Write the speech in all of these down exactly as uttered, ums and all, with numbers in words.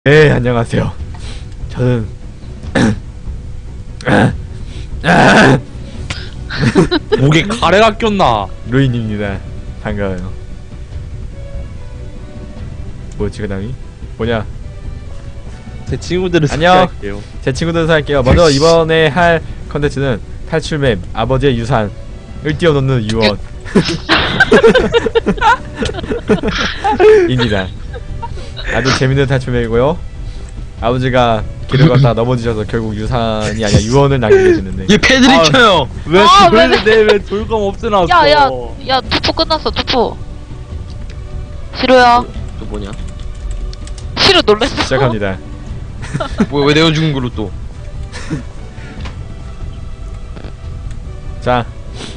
네, 안녕하세요. 저는 목에 가래가 꼈나? 루인입니다. 반가워요. 뭐지 그 다음이? 뭐냐? 제 친구들을 안녕. 소개할게요. 제 친구들 사할게요. 먼저 이번에 할 컨텐츠는 탈출맵 아버지의 유산을 뛰어넘는 유언 입니다. 아주 재밌는 탈출맵이고요. 아버지가 길을 걷다 넘어지셔서 결국 유산이 아니라 유언을 남기게 됐는데. 얘 패드립 아, 쳐요. 왜 아, 왜, 그러는데 왜 돌검 없애놨어? 야, 야, 야, 투포 끝났어, 투포. 시로야. 또 뭐냐? 시로 놀랬어. 시작합니다. 뭐야 왜 내가 죽은 걸로 또? 자,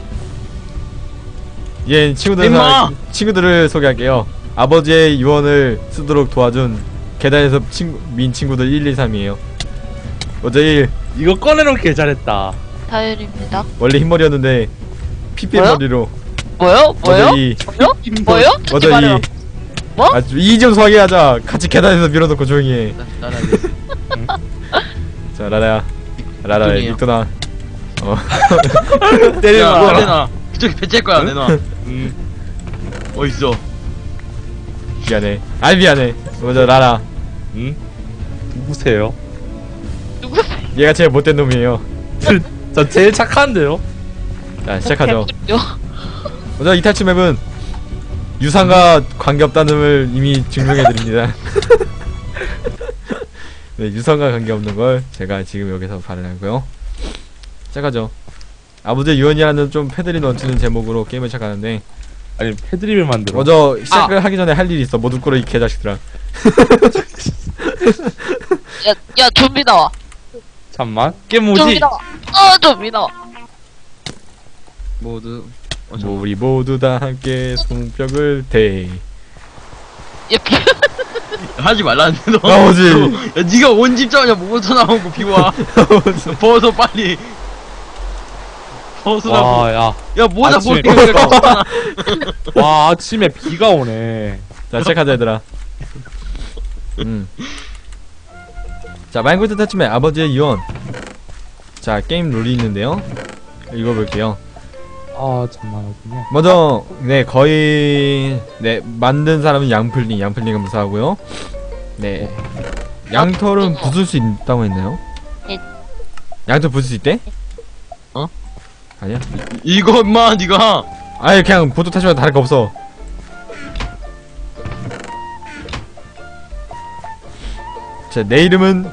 얘 친구들 임마! 친구들을 소개할게요. 아버지의 유언을 쓰도록 도와준 계단에서 친구 민 친구들 일, 이, 삼이에요. 먼저 일, 이거 꺼내놓길 잘했다. 다율입니다. 원래 흰머리였는데 피피 뭐요? 머리로. 뭐요? 뭐요? 먼저 이, 뭐요? 뭐요? 하지 먼저 말아요. 이. 뭐? 아, 이 좀 소하게 하자. 같이 계단에서 밀어놓고 조용히 해. 나나 자, 라라야, 라라, 조용히 해요. 닉도나. 어, 때리지 야, 마. 내놔. 그쪽에 배치할 거야, 내놔. 음, 어딨어? 미안해. 아이 미안해. 먼저 라라. 음? 누구세요? 누구세요? 얘가 제일 못된 놈이에요. 저 제일 착한데요? 자, 시작하죠. 개뿔이요. 먼저 이 탈출 맵은 유산과 관계없다는걸 이미 증명해드립니다. 네, 유산과 관계없는 걸 제가 지금 여기서 발언하고요. 시작하죠. 아버지의 유언이라는 좀 패들이 넘치는 제목으로 게임을 시작하는데, 아니 패드립을 만들어. 먼저 시작을 하기 전에 할 일이 있어. 모두 꿇어 이 개자식들아. 야, 야, 좀비 나와. 잠만. 깨 좀비 뭐지? 나와. 어, 좀비 나와. 모두. 어, 뭐 우리 모두 다 함께 손뼉을 대. 얘 비. 하지 말라는데 너. 아버지. 야 네가 온 집 자마자 모터 나오고 비와. 벗어 빨리. 벗으라고. 와, 야. 야 모자 아침에 벗으니까 깜짝아. 와, 아침에 비가 오네. 자, 시작하자 얘들아. 음. 자, 마인크래프트 탈출맵 아버지의 유언. 자, 게임 룰이 있는데요. 읽어볼게요. 아, 잠만하군요. 먼저 네 거의 네 만든 사람은 양플링, 양플링은 무사하고요. 네 양털은 부술 수 있다고 했나요? 네. 양털 부술 수 있대? 어? 아니야? 이거 임마 네가. 아예 그냥 보통 탈출만 다를 거 없어. 자, 내 이름은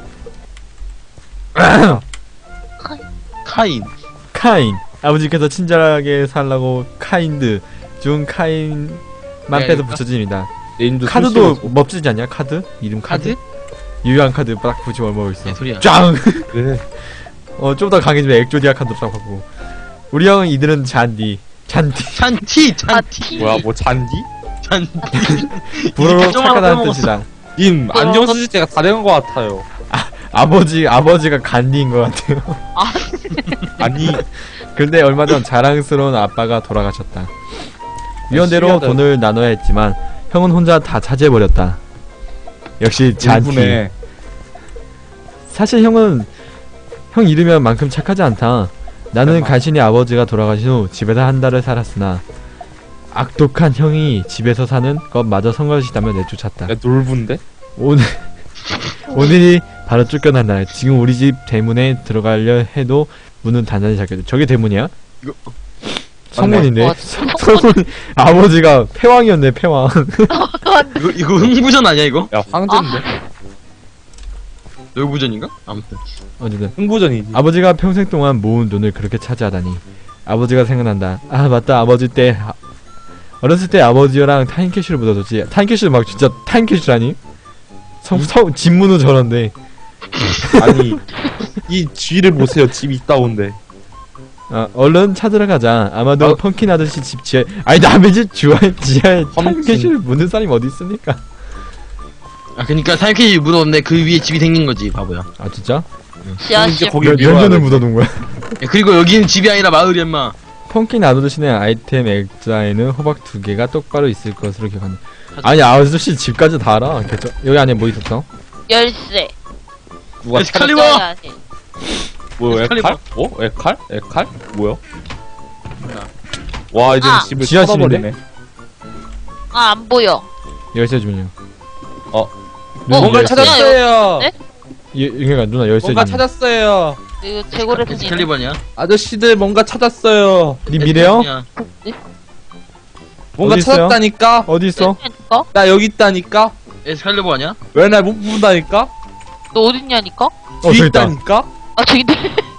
카인. 카인. 아버지께서 친절하게 살라고 카인드 중 카인만 네, 빼도 알겠다. 붙여집니다. 네임도 카드도 소시로 멋지지 않냐? 카드? 이름 카드? 카드? 유효한 카드 딱 붙이면 얼마 있어. 네, 소리야. 짱! 그래. 어, 좀 더 강해지면 엑조디아 카드 딱 바꾸고. 우리 형은 이들은 잔디. 잔디. 찬티 아, 찬티 티. 뭐야, 뭐 잔디? 찬티. 불어로 좀 착하다는 하나 뜻이다. 님, 뭐야, 안경 너- 쓰실 때가 다 된 것 같아요. 아버지, 아버지가 간디인 것 같아요. 아니, 근데 얼마 전 자랑스러운 아빠가 돌아가셨다. 위원대로 신기하다. 돈을 나눠야 했지만 형은 혼자 다 차지해버렸다. 역시 잔디. 일부네. 사실 형은 형 이름면 만큼 착하지 않다. 나는 설마. 간신히 아버지가 돌아가신 후 집에서 한 달을 살았으나 악독한 형이 집에서 사는 것마저 선것이다며 내쫓았다. 야, 놀부인데? 오늘 오늘이 바로 쫓겨난 날. 지금 우리 집 대문에 들어가려 해도 문은 단단히 잠겨져. 저게 대문이야? 이거- 성문인데. 와, 성문. 아버지가 패왕이었네, 패왕. 이거 이거 흥부전 아니야 이거? 야, 황제인데? 놀부전인가? 아무튼. 어쨌든 흥부전이지. 아버지가 평생 동안 모은 돈을 그렇게 차지하다니. 아버지가 생각난다. 아 맞다, 아버지 때 아, 어렸을 때 아버지랑 타임캐시를 묻어뒀지. 타임캐시를 막 진짜 타임캐시라니? 성, 성, 집문은 저런데. 아니, 이 쥐를 보세요. 집 있다온데. 아, 얼른 찾으러 가자. 아마도 아. 펌킨 아저씨 집 지하에. 아니 남의 집 주하에 지하에 펌킨. 타임캐시를 묻는 사람이 어디 있습니까? 아 그니까 타임캐시 묻었는데 그 위에 집이 생긴 거지 바보야. 아 진짜? 씨앗씨. 거기 몇, 몇 밀어야 년을 돼. 묻어둔 거야? 야, 그리고 여기는 집이 아니라 마을이야 인마. 펌킨 아저씨의 아이템 액자에는 호박 두 개가 똑바로 있을 것으로 기억한다. 아니 아저씨 집까지 다 알아. 개쩌... 여기 안에 뭐 있었어? 열쇠. 누가 에스칼리버! 찾았... 아니. 뭐야 에스칼리버. 에칼? 어? 에칼? 에칼? 뭐야? 몰라. 와 이제 아. 집을 지하실인데? 쳐다버리네. 아, 안 보여. 열쇠 주면요. 어. 누나, 뭔가 열쇠. 찾았어요. 네? 예, 그러니까 누나 열쇠 뭔가 주면. 찾았어요. 이거 재고를 보니. 에스칼리버냐? 아저씨들 뭔가 찾았어요. 네 미래요? 뭔가 어디 있어요? 찾았다니까. 어디 있어? 어? 나 여기 있다니까. 에스칼리버 아니야? 왜 날 못 본다니까? 너 어딨냐니까? 어 뒤에 저기 있다. 있다니까? 아, 저긴데.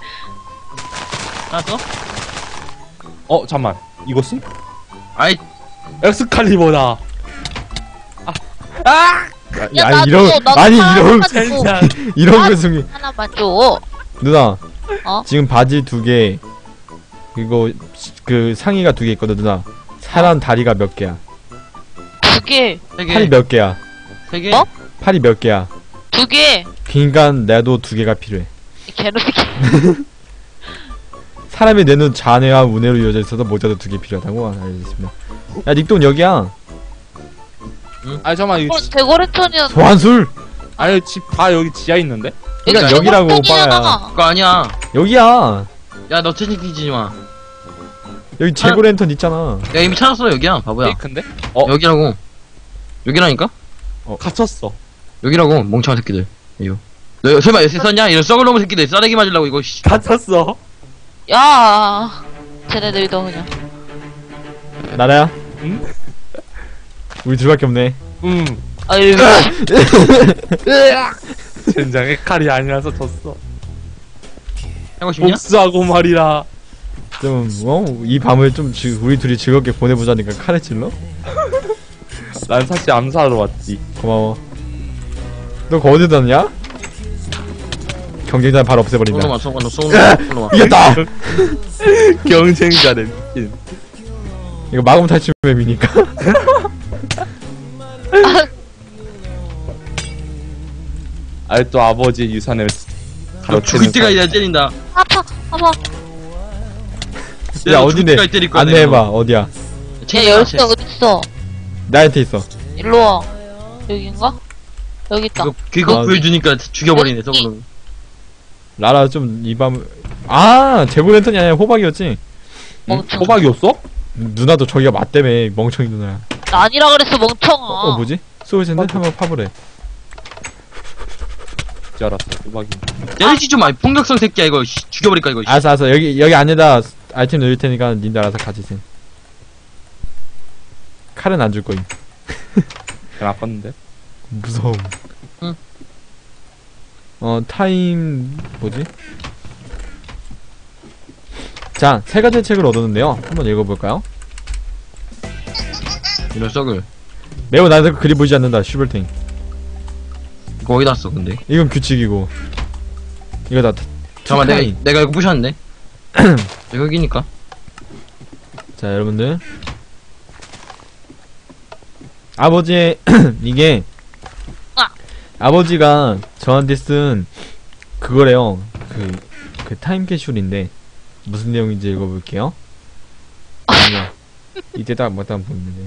알았어? 어 잠만. 이것은? 아이 엑스칼리버다. 아. 아! 야, 아니 나도, 이런 나도 아니 하나만 이런 줘. 젠장. 이런 아. 거 중에 하나만 줘. 누나 어? 지금 바지 두 개 그리고 그 상의가 두 개 있거든 누나. 사람 다리가 몇 개야? 두 개. 세 팔이 개. 몇 개야? 세 개. 어? 팔이 몇 개야? 두 개. 그러니까 나도 두 개가 필요해. 개놈이. 사람의 뇌는 잔해와 우뇌로 이어져 있어서 모자도 두 개 필요하다고 알려졌습니다. 야 닉돈 여기야. 아니 잠만 이거 어, 재고레턴이야. 소환술. 아니 집 다 여기 지하 있는데? 그러니까 여기라고 오빠야. 그거 아니야. 여기야. 야 너 채팅키지 마. 여기 재고 랜턴 있잖아. 내가 이미 찾았어 여기야 바보야. 페이크인데? 어? 여기라고. 여기라니까? 갇혔어. 여기라고 멍청한 새끼들. 이거. 너 설마 에스 썼냐? 이런 썩을 놈의 새끼들 싸대기 맞으려고 이거 씨. 갇혔어. 야. 쟤네들도 그냥. 나라야. 응? 우리 둘밖에 없네. 응. 아유. 젠장의 칼이 아니라서 졌어. 하고 싶냐? 복수하고 말이라. 좀 어? 이 밤을 좀 지, 우리 둘이 즐겁게 보내보자니까 칼에 찔러? 난 사실 암살하러 왔지. 고마워. 너 그거 어디다 놨냐? 경쟁자 바로 없애버린다. 쏘놈아 쏘놈아 쏘놈아 쏘놈아. 이겼다! 경쟁자네 미친. 이거 마금 탈출 맵이니까. 아이 또 아버지의 유산을 너 죽을 때까지 내가 때린다. 아파. 아파. 야 내가 어디네? 죽을 때까지 때릴 거야, 안내해봐. 내가. 어디야? 야, 챙겨, 열쇠 챙겨. 어딨어? 나한테 있어. 일로 와. 여긴가? 여기 있다. 그거, 그거 아, 보여주니까 죽여버리네 썩을 라라 좀 이 밤. 아 재고 랜턴이 아니라 호박이었지. 멍청. 호박이었어? 누나도 저기가 맞다며 멍청이 누나야. 나 아니라 그랬어, 멍청아. 어, 어 뭐지? 소울샌드 한번 파보래. 줄 알았어. 호박이. 때리지 좀 마. 폭력성 새끼야 이거 씨, 죽여버릴까 이거 씨. 알았어 알았어 여기 여기 안에다 아이템 넣을 테니까 님들 알아서 가지세요. 칼은 안 줄 거임. 그냥 아팠는데. 무서움. 응. 어 타임 뭐지? 자, 세 가지 책을 얻었는데요. 한번 읽어볼까요? 이런 썩을 매우 나도 그리 보이지 않는다. 슈벌팅. 이거 어디다 써 근데 이건 규칙이고. 이거 다. 잠깐만 내가 투카인. 내가 이거 부셨는데 여기니까 자, 여러분들. 아버지의 이게 아. 아버지가 저한테 쓴 그거래요. 그, 그 타임 캐슐인데 무슨 내용인지 읽어볼게요. 아니야. 이때 딱 맞다 보이는데.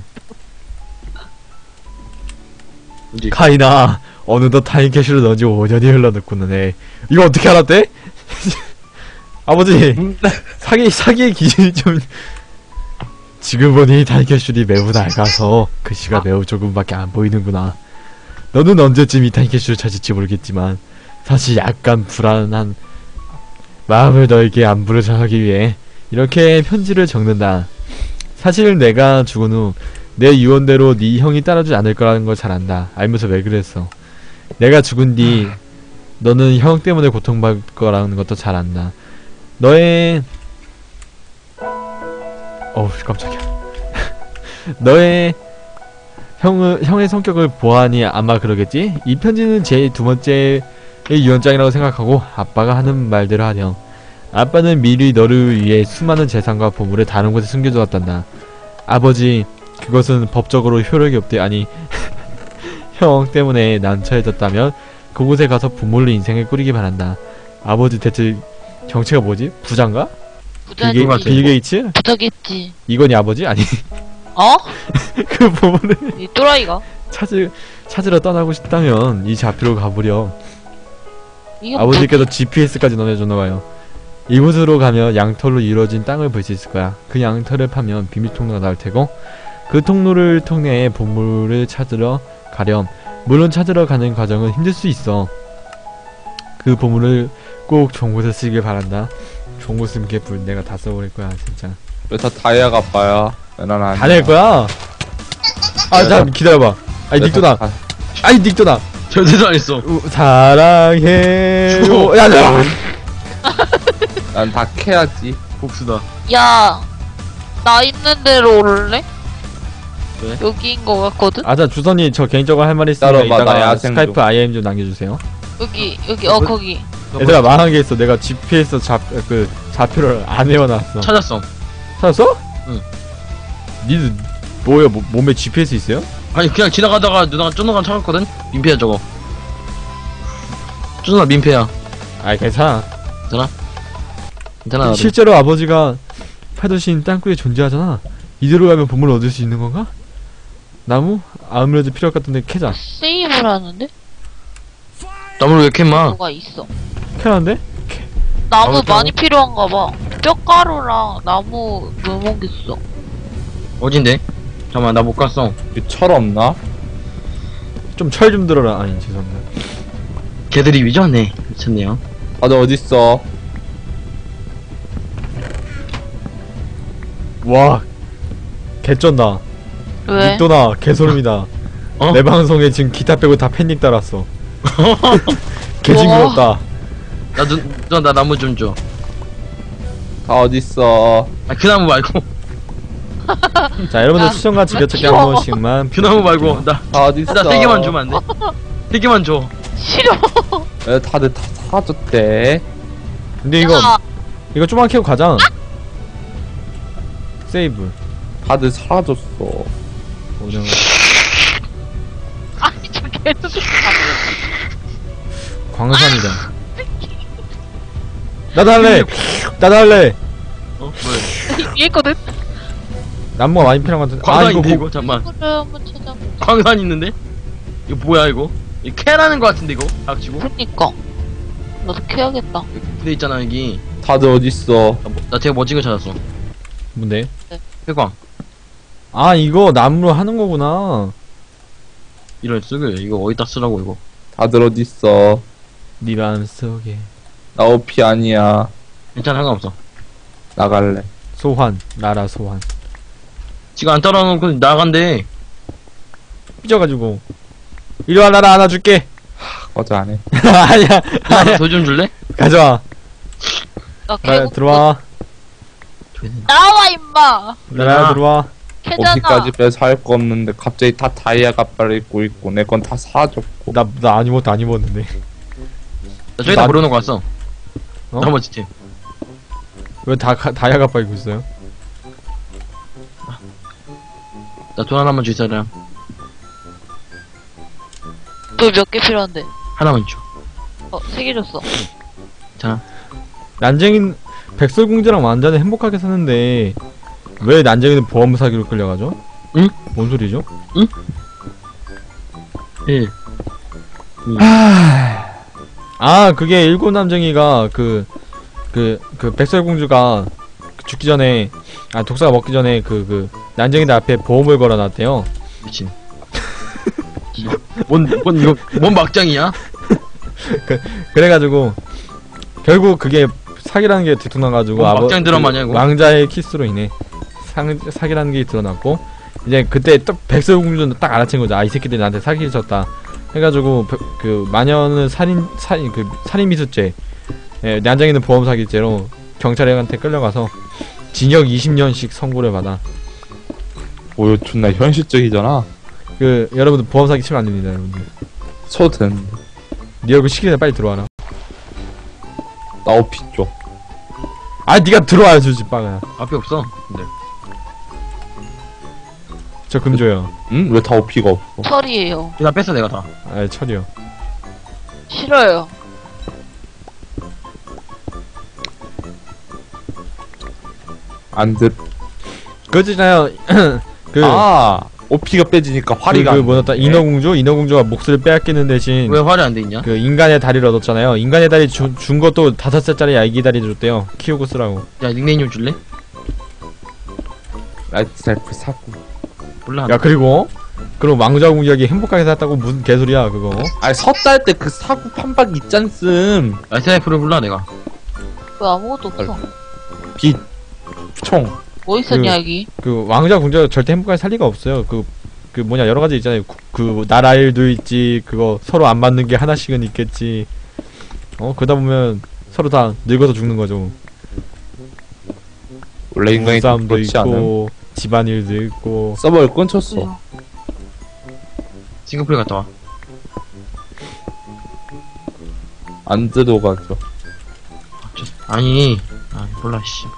이제 카이나 어느덧 타임 캐슐을 넣은 지 오 년이 흘러났구나. 네. 이거 어떻게 알았대? 아버지 사기 사기의 기준이 좀 지금 보니 타임 캐슐이 매우 낡아서 글씨가 매우 조금밖에 안 보이는구나. 너는 언제쯤 이 타임 캐슐을 찾을지 모르겠지만 사실 약간 불안한 마음을 너에게 안부를 전하기 위해 이렇게 편지를 적는다. 사실 내가 죽은 후 내 유언대로 네 형이 따라주지 않을 거라는 걸 잘 안다. 알면서 왜 그랬어? 내가 죽은 뒤 너는 형 때문에 고통받을 거라는 것도 잘 안다. 너의 어우 깜짝이야. 너의 형의 형의 성격을 보아하니 아마 그러겠지? 이 편지는 제 두 번째의 유언장이라고 생각하고 아빠가 하는 말대로 하렴. 아빠는 미리 너를 위해 수많은 재산과 보물을 다른 곳에 숨겨두었단다. 아버지, 그것은 법적으로 효력이 없대. 아니 형 때문에 난처해졌다면 그곳에 가서 부모를 인생을 꾸리기 바란다. 아버지 대체 정체가 뭐지? 부자인가? 부자지. 빌, 빌 게이츠? 부자겠지. 이건이 아버지? 아니 어? 그 부모를 이 또라이가. 찾을 찾으러 떠나고 싶다면 이 좌표로 가보렴. 이게 아버지께서 지피에스까지 넣어줬나봐요. 이곳으로 가면 양털로 이루어진 땅을 볼 수 있을 거야. 그 양털을 파면 비밀 통로가 나올 테고 그 통로를 통해 보물을 찾으러 가렴. 물론 찾으러 가는 과정은 힘들 수 있어. 그 보물을 꼭 좋은 곳에 쓰길 바란다. 좋은 곳 쓰면 개뿔. 내가 다 써버릴 거야 진짜. 왜 다 다이아 갚아야? 왜난 아니야? 다 낼 거야. 아, 내가- 잠 기다려봐. 아니 왜 닉도다. 다- 아니 닉도다. 절대도 안 했어. 우, 사랑해. 줘. 야, 야. 난 다 캐야지. 복수다. 야, 나 있는 대로 올래? 왜? 여기인 거 같거든? 아자 주선이 저 개인적으로 할 말이 있으면 따라와봐, 나 이따가 야생 스카이프 좀. 아이엠 좀 남겨주세요. 여기, 여기, 어, 거기. 얘들아 말한 게 있어. 내가 지피에스 잡그 좌표를 안 외워놨어. 찾았어. 찾았어? 응. 니들 뭐야 뭐, 몸에 지피에스 있어요? 아니 그냥 지나가다가 누나가 쫀누가 찾았거든. 민폐야 저거. 쫀누가 민폐야. 아이 괜찮아. 괜찮아? 괜찮아 나도. 실제로 아버지가 파두신 땅굴에 존재하잖아. 이대로 가면 보물을 얻을 수 있는 건가? 나무? 아무래도 필요할 것 같은데 캐자. 세이브를 하는데? 나무를 왜 이렇게 마? 뭐가 있어. 캐라는데? 나무 나무 많이 필요한가 봐. 뼈가루랑 나무 묘목 있어. 어딘데? 잠깐만 나 못 갔어. 철 없나? 좀 철 좀 들어라. 아니 죄송합니다. 걔들이 위전해. 미쳤네요. 다들 어딨어? 와 개쩐다. 왜? 닉도나 개소름이다. 어? 내 방송에 지금 기타 빼고 다 팬닉 달았어. 개징그럽다. 나 눈, 누나 나 나무 좀 줘. 다 어딨어? 아 그 나무 말고. 자 여러분들 야, 추천과 즐겨찾기 귀여워. 한 번씩만 그 나무 말고 나. 다 어딨어? 나 세 개만 주면 안 돼? 세 개만 줘. 싫어. 왜 다들 다 사줬대? 근데 이거 야, 이거 좀만 캐고 가자. 세이브 다들 사줬어. 오늘 아니, 좀 계속. 광산이다. 나도 할래. 나도 할래. 어? 왜? 위에 있거든? 나무가 많이 필요한 것 같은데. 아 이거 광산인데 고, 이거? 잠만. 그래, 한번 찾아보자. 광산 있는데? 이거 뭐야 이거? 이 캐라는 거 같은데 이거? 닥치고? 그니까. 나도 캐야겠다. 근데 있잖아 여기. 다들 어딨어? 나, 뭐- 나 되게 멋진 거 찾았어. 뭔데? 회광. 아 이거 나무로 하는 거구나. 이런 쓰글 이거 어디다 쓰라고 이거. 다들 어딨어? 네 마음속에 나 오피 아니야. 괜찮아 상관없어. 나갈래. 소환 나라 소환. 지금 안 따라놓고 나간대. 삐져가지고 이리 와 나라 안아줄게. 어제 안 해. 아니야 아니야 더 좀 줄래? 가져와. 나 나라 캐고. 들어와. 나와, 임마! 나라 야. 들어와. 캐잖아. 오피까지 빼서 할 거 없는데 갑자기 다 다이아 값발을 입고 있고 내 건 다 사줬고. 나 나 아무것도 안 입었는데. 나 저기다 나- 물어놓고 왔어. 어? 나머지 팀. 왜 다 다이아가 빠지고 있어요? 나 돈 하나만 줄 사람. 너 몇 개 필요한데? 하나만 줘. 어, 세 개 줬어. 자. 난쟁이는 백설공주랑 완전히 행복하게 사는데 왜 난쟁이는 보험 사기로 끌려가죠? 응? 뭔 소리죠? 일. 아 그게 일곱 남쟁이가 그 그 그 백설공주가 죽기 전에 아 독사가 먹기 전에 그 그 난쟁이들 앞에 보험을 걸어놨대요. 미친. 뭔, 뭔, 이거, 뭔 막장이야? 그래가지고 결국 그게 사기라는 게 들통나가지고 뭐 막장 드라마냐, 이거? 왕자의 키스로 인해 상, 사기라는 게 드러났고 이제 그때 딱 백설공주는 딱 알아챈 거죠. 아 이 새끼들이 나한테 사기를 쳤다 해가지고 벼- 그 마녀는 살인 살인 그 살인 미수죄, 예, 난쟁이는 보험 사기죄로 경찰한테 끌려가서 징역 이십 년씩 선고를 받아. 오, 존나 현실적이잖아. 그 여러분들 보험 사기 치면 안 됩니다, 여러분들. 쳐도 되는데. 네 얼굴 시키기 전에 빨리 들어와라. 나 오피 줘. 아 네가 들어와야 주지 빵야. 앞에 없어. 근데. 저 금줘요. 응? 왜 다 오피가 없어? 철이에요. 나 뺐어, 내가 다. 아 철이요. 싫어요. 안 듣. 그거잖아요. 그 아, 오피가 빼지니까 그, 화리가 그 안 뭐였다 돼. 인어공주? 인어공주가 목소리를 빼앗기는 대신 왜 화를 안 돼 있냐? 그 인간의 다리를 얻었잖아요. 인간의 다리 주, 준 것도 다섯 살짜리 아기 다리 줬대요. 키우고 쓰라고. 야 닉네임 좀 줄래? 라이트 셀프 사고. 몰라. 야 그리고 그럼 왕자 공작이 행복하게 살았다고 무슨 개소리야 그거. 아니 섰다 할 때 그 사고 판박 있잖음. 라이트나이프를 불러 내가. 왜 아무것도 없어? 빛, 총. 뭐 있었냐 그- 여기? 그 왕자 공작이 절대 행복하게 살 리가 없어요. 그 그 뭐냐 여러 가지 있잖아요. 그, 그 나라 일도 있지. 그거 서로 안 맞는 게 하나씩은 있겠지. 어 그러다 보면 서로 다 늙어서 죽는 거죠. 원래 인간이 좀 싸움도 그렇지 않음. 있고 집안일도 있고. 서버를 끊쳤어. 뭐야? 싱가포르 갔다 와. 안 들어가죠. 아니. 아 몰라 씨.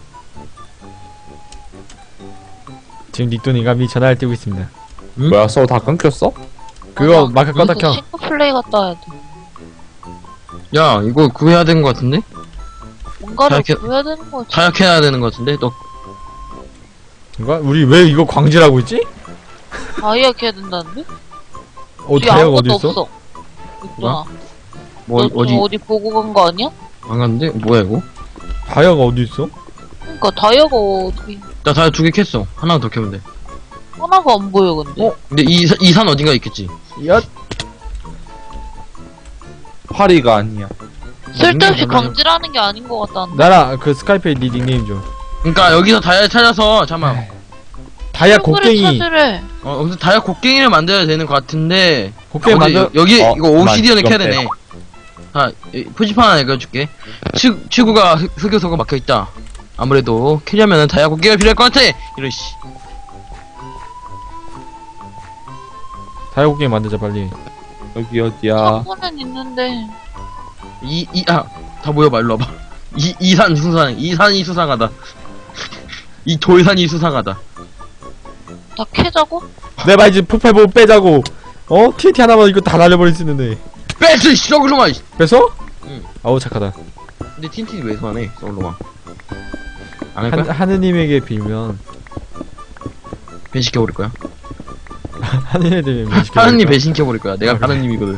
지금 닉돈이가 미 전화를 띄고 있습니다. 응? 뭐야 서버 다 끊겼어? 그거 맞아. 마카 껐다 켜. 싱크플레이 갔다 와야 돼. 야 이거 그거 해야 되는 거 같은데? 뭔가를 자약해- 구해야 되는 거지. 타약해야 되는 거 같은데? 너 뭔가 우리 왜 이거 광질하고 있지? 다이아 캐야 된다는데? 어 뒤에 다이아가 아무것도 어디 있어? 없어. 있잖아. 뭐 너 어디 어디 어디 보고 간 거 아니야? 안 갔는데? 뭐야 이거? 다이아가 어디 있어? 그러니까 다이아가 어디 나 다이아 두 개 캤어. 하나 더 캐면 돼. 하나가 안 보여 근데. 어? 근데 이 이 산 어딘가 있겠지. 야 화리가 아니야. 쓸데없이 얼마나- 강질하는 게 아닌 것 같다는데. 나라 그 스카이프에 네 닉네임 좀. 그러니까 여기서 다이아 찾아서 잠만. 다이아 친구를 곡괭이. 찾으래. 어 여기서 다이아 곡괭이를 만들어야 되는 거 같은데. 곡괭이 어디, 만들. 여기 어, 이거 오시디언을 그만, 캐야 되네. 자 이- 표지판 하나 읽어줄게. 치, 치구가 흑- 흑요소가 막혀있다. 아무래도 캐려면은 다이아 곡괭이가 필요할 것 같아. 이런 씨. 다이아 곡괭이 만들자 빨리. 여기 어디야? 창고는 있는데. 이, 이, 아, 다 모여봐, 일로 와봐. 이, 이산 수상, 이산이 수상하다. 이 돌산이 수상하다. 다 캐자고? 내가 이제 폭발보 빼자고. 어 티엔티 하나만 이거 다 날려버릴 수 있는데. 뺏어, 썩을로만! 뺏어? 응. 아우 착하다. 근데 틴틴이 왜 소환해, 썩을로만? 안 할 한, 거야? 하느님에게 빌면 배신시켜버릴 거야? 하느님에게 밀시켜. 하느님 배신시켜버릴 거야. 내가 아, 그래. 하느님이거든.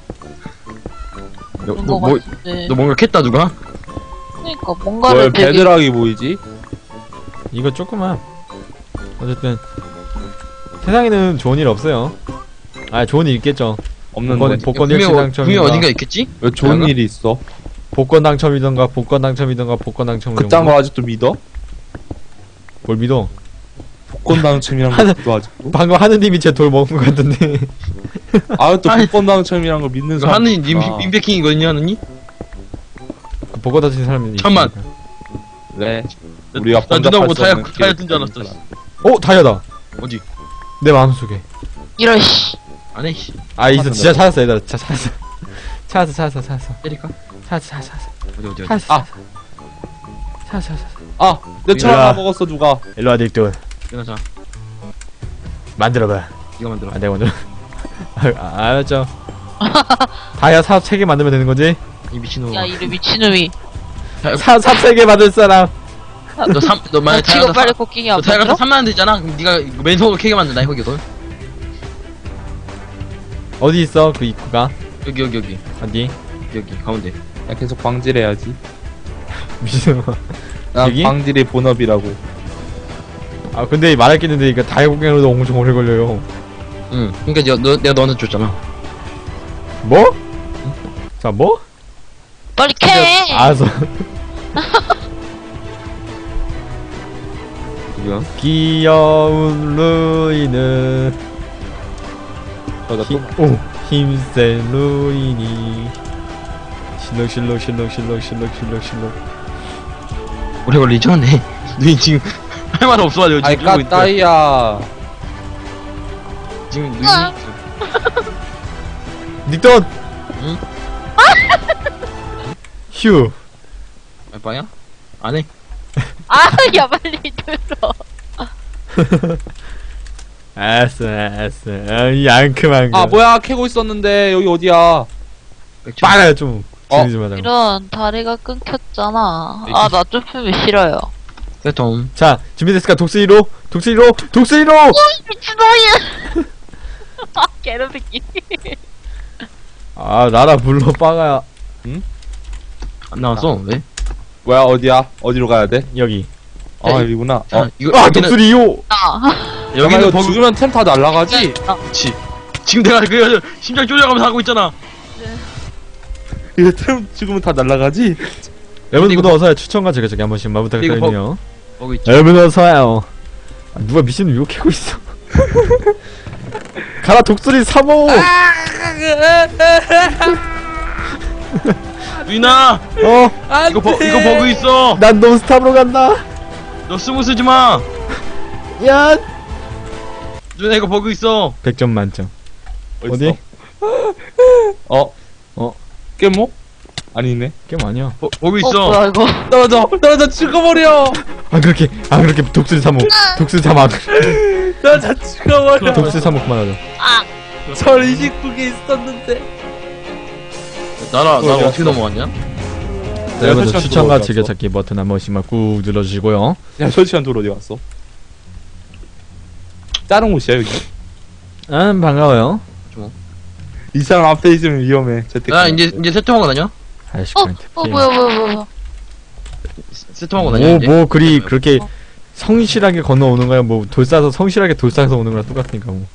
너, 그런 너, 거 뭐, 같은데. 너 뭔가 캤다, 누가? 그러니까 왜 뭔가를 되게 베드락이 보이지? 이거 조금만. 어쨌든 세상에는 좋은 일 없어요. 아 좋은 일 있겠죠. 없는 복권, 거지. 복권 분명, 일시 어- 당첨이던가 분명 어딘가 있겠지? 왜 좋은 내가? 일이 있어? 복권 당첨이던가 복권 당첨이던가 복권 당첨. 그딴 거 아직도 믿어? 뭘 믿어? 복권 당첨이란 거 하나- 믿어 아직도? 방금 하느님이 제 돌 먹은 것 같은데. 아또 아니, 복권 당첨이란 걸 믿는 사람 하느님, 님, 있구나. 민백킹이거든요, 하느님? 그 복권 당첨 사람이. 잠만. 그래 우리가 나 누나 보고 번잡할 수 다이아, 없는 다이아 기회를 뜬줄 알았어. 주는 사람. 어 다이아다. 어디? 내 마음속에. 이럴 씨. 안 해, 씨. 아 있어 진짜 찾았어 얘들아. 진짜 찾았어. 찾았어 찾았어 찾았어. 때릴까? 찾았어 찾았어 찾았어. 어디, 어디, 어디? 찾았어. 아. 찾았어 찾았어. 아! 내 철 일로와. 하나 먹었어 누가. 일로 와 닉돈. 일어나자. 만들어봐. 이거 만들어. 아 내가 먼저. 아, 알았죠. 다이아 삽 세 개 만들면 되는 거지? 이 미친놈아. 야 이래 미친놈이. 삽 삽 세 개 만들 사람. 너 삼, 너 만약에 지금 다이아가 빨리 사- 코킹이 너 안 다이아가 만들어? 삼만 원 되잖아. 그럼 네가 이거 맨손으로 캐게 만든다. 거기 돈. 어디 있어 그 입구가? 여기 여기 여기 어디? 여기 가운데. 야 계속 광질해야지. 미친놈아. 난 여기? 광질의 본업이라고. 아 근데 말할 게 있는데 이거 다이아 곡괭이로도 엄청 오래 걸려요. 응. 그러니까 너, 너 내가 너한테 줬잖아. 뭐? 자 뭐? 빨리 캐. 알았어. 지금 귀여운 루이는 저다 또 힘, 오 힘센 루이니 실룩 실룩 실룩 실룩 실룩 실룩 실룩. 오래 걸리죠? 네. 누이 지금 할 말 없어가지고 아이 지금 이러고 있어. 까따이야. 지금 누이 으아. 닉돈. 응? 휴. 알바야? 안 해. 아야 빨리 들어. 알았어 알았어. 아, 이 앙큼한 거. 아 뭐야 캐고 있었는데 여기 어디야? 맥주. 빨아요 좀. 어. 진리 좀 하자고. 이런 다리가 끊겼잖아. 아 나 좁히면 싫어요. 세톰. 자 준비됐을까 독수리로 독 독수리로 독수리로 미친놈이야! 아, 개새끼. 아 나라 불러 빠가야 안 나왔어 왜? 뭐야 어디야? 어디로 가야 돼? 여기 아 야, 여기구나. 자, 어. 이거 아 여기는 독수리요 아, 여기는 여기는 이거 버그. 죽으면 템 다 날라가지? 그렇지. 지금 내가 그 심장 쫄려가면서 하고 있잖아. 이거 템 죽으면 다 날라가지? 여러분 이거 모두 어서요 추천과 제가저기 한 번씩만 이거 부탁드리네요 버그 있죠. 여러분 어서요 아, 누가 미신을 이거 캐고 있어 가라 독수리 삼 호 누이나 어 이거 버 이거 버그 있어. 난 논스탑으로 간다 너 스무 쓰지 마. 야 누나 이거 버그 있어. 백 점 만점 어딨어? 어디? 어? 어? 깨모? 아니네. 게임 아니야 버, 버그 어, 있어. 뭐야, 이거. 떨어져! 떨어져 죽어버려! 아 그렇게 아 그렇게 독수리 삼 호 독수리 삼 호 떨어져 죽어버려! 독수리 삼 호 그만하자 아, 절 이십구 개 있었는데. 나라 어디 나 갔어? 어떻게 넘어갔냐? 네, 여러분들 설치한 추천과 도로 어디 즐겨찾기 버튼 한 번씩만 꾹 눌러주시고요 야 설치한 돌 어디 갔어? 다른 곳이야 여기? 아 반가워요 이 사람 앞에 있으면 위험해. 재택. 나 이제 이제 세통하고 다녀. 아이씨 어, 그한테 어, 뭐야, 뭐야, 뭐야. 세통하고 다녀 뭐, 이제. 뭐 그리 그렇게 성실하게 건너오는 거야 뭐 돌 싸서 성실하게 돌 싸서 오는 거랑 똑같으니까 뭐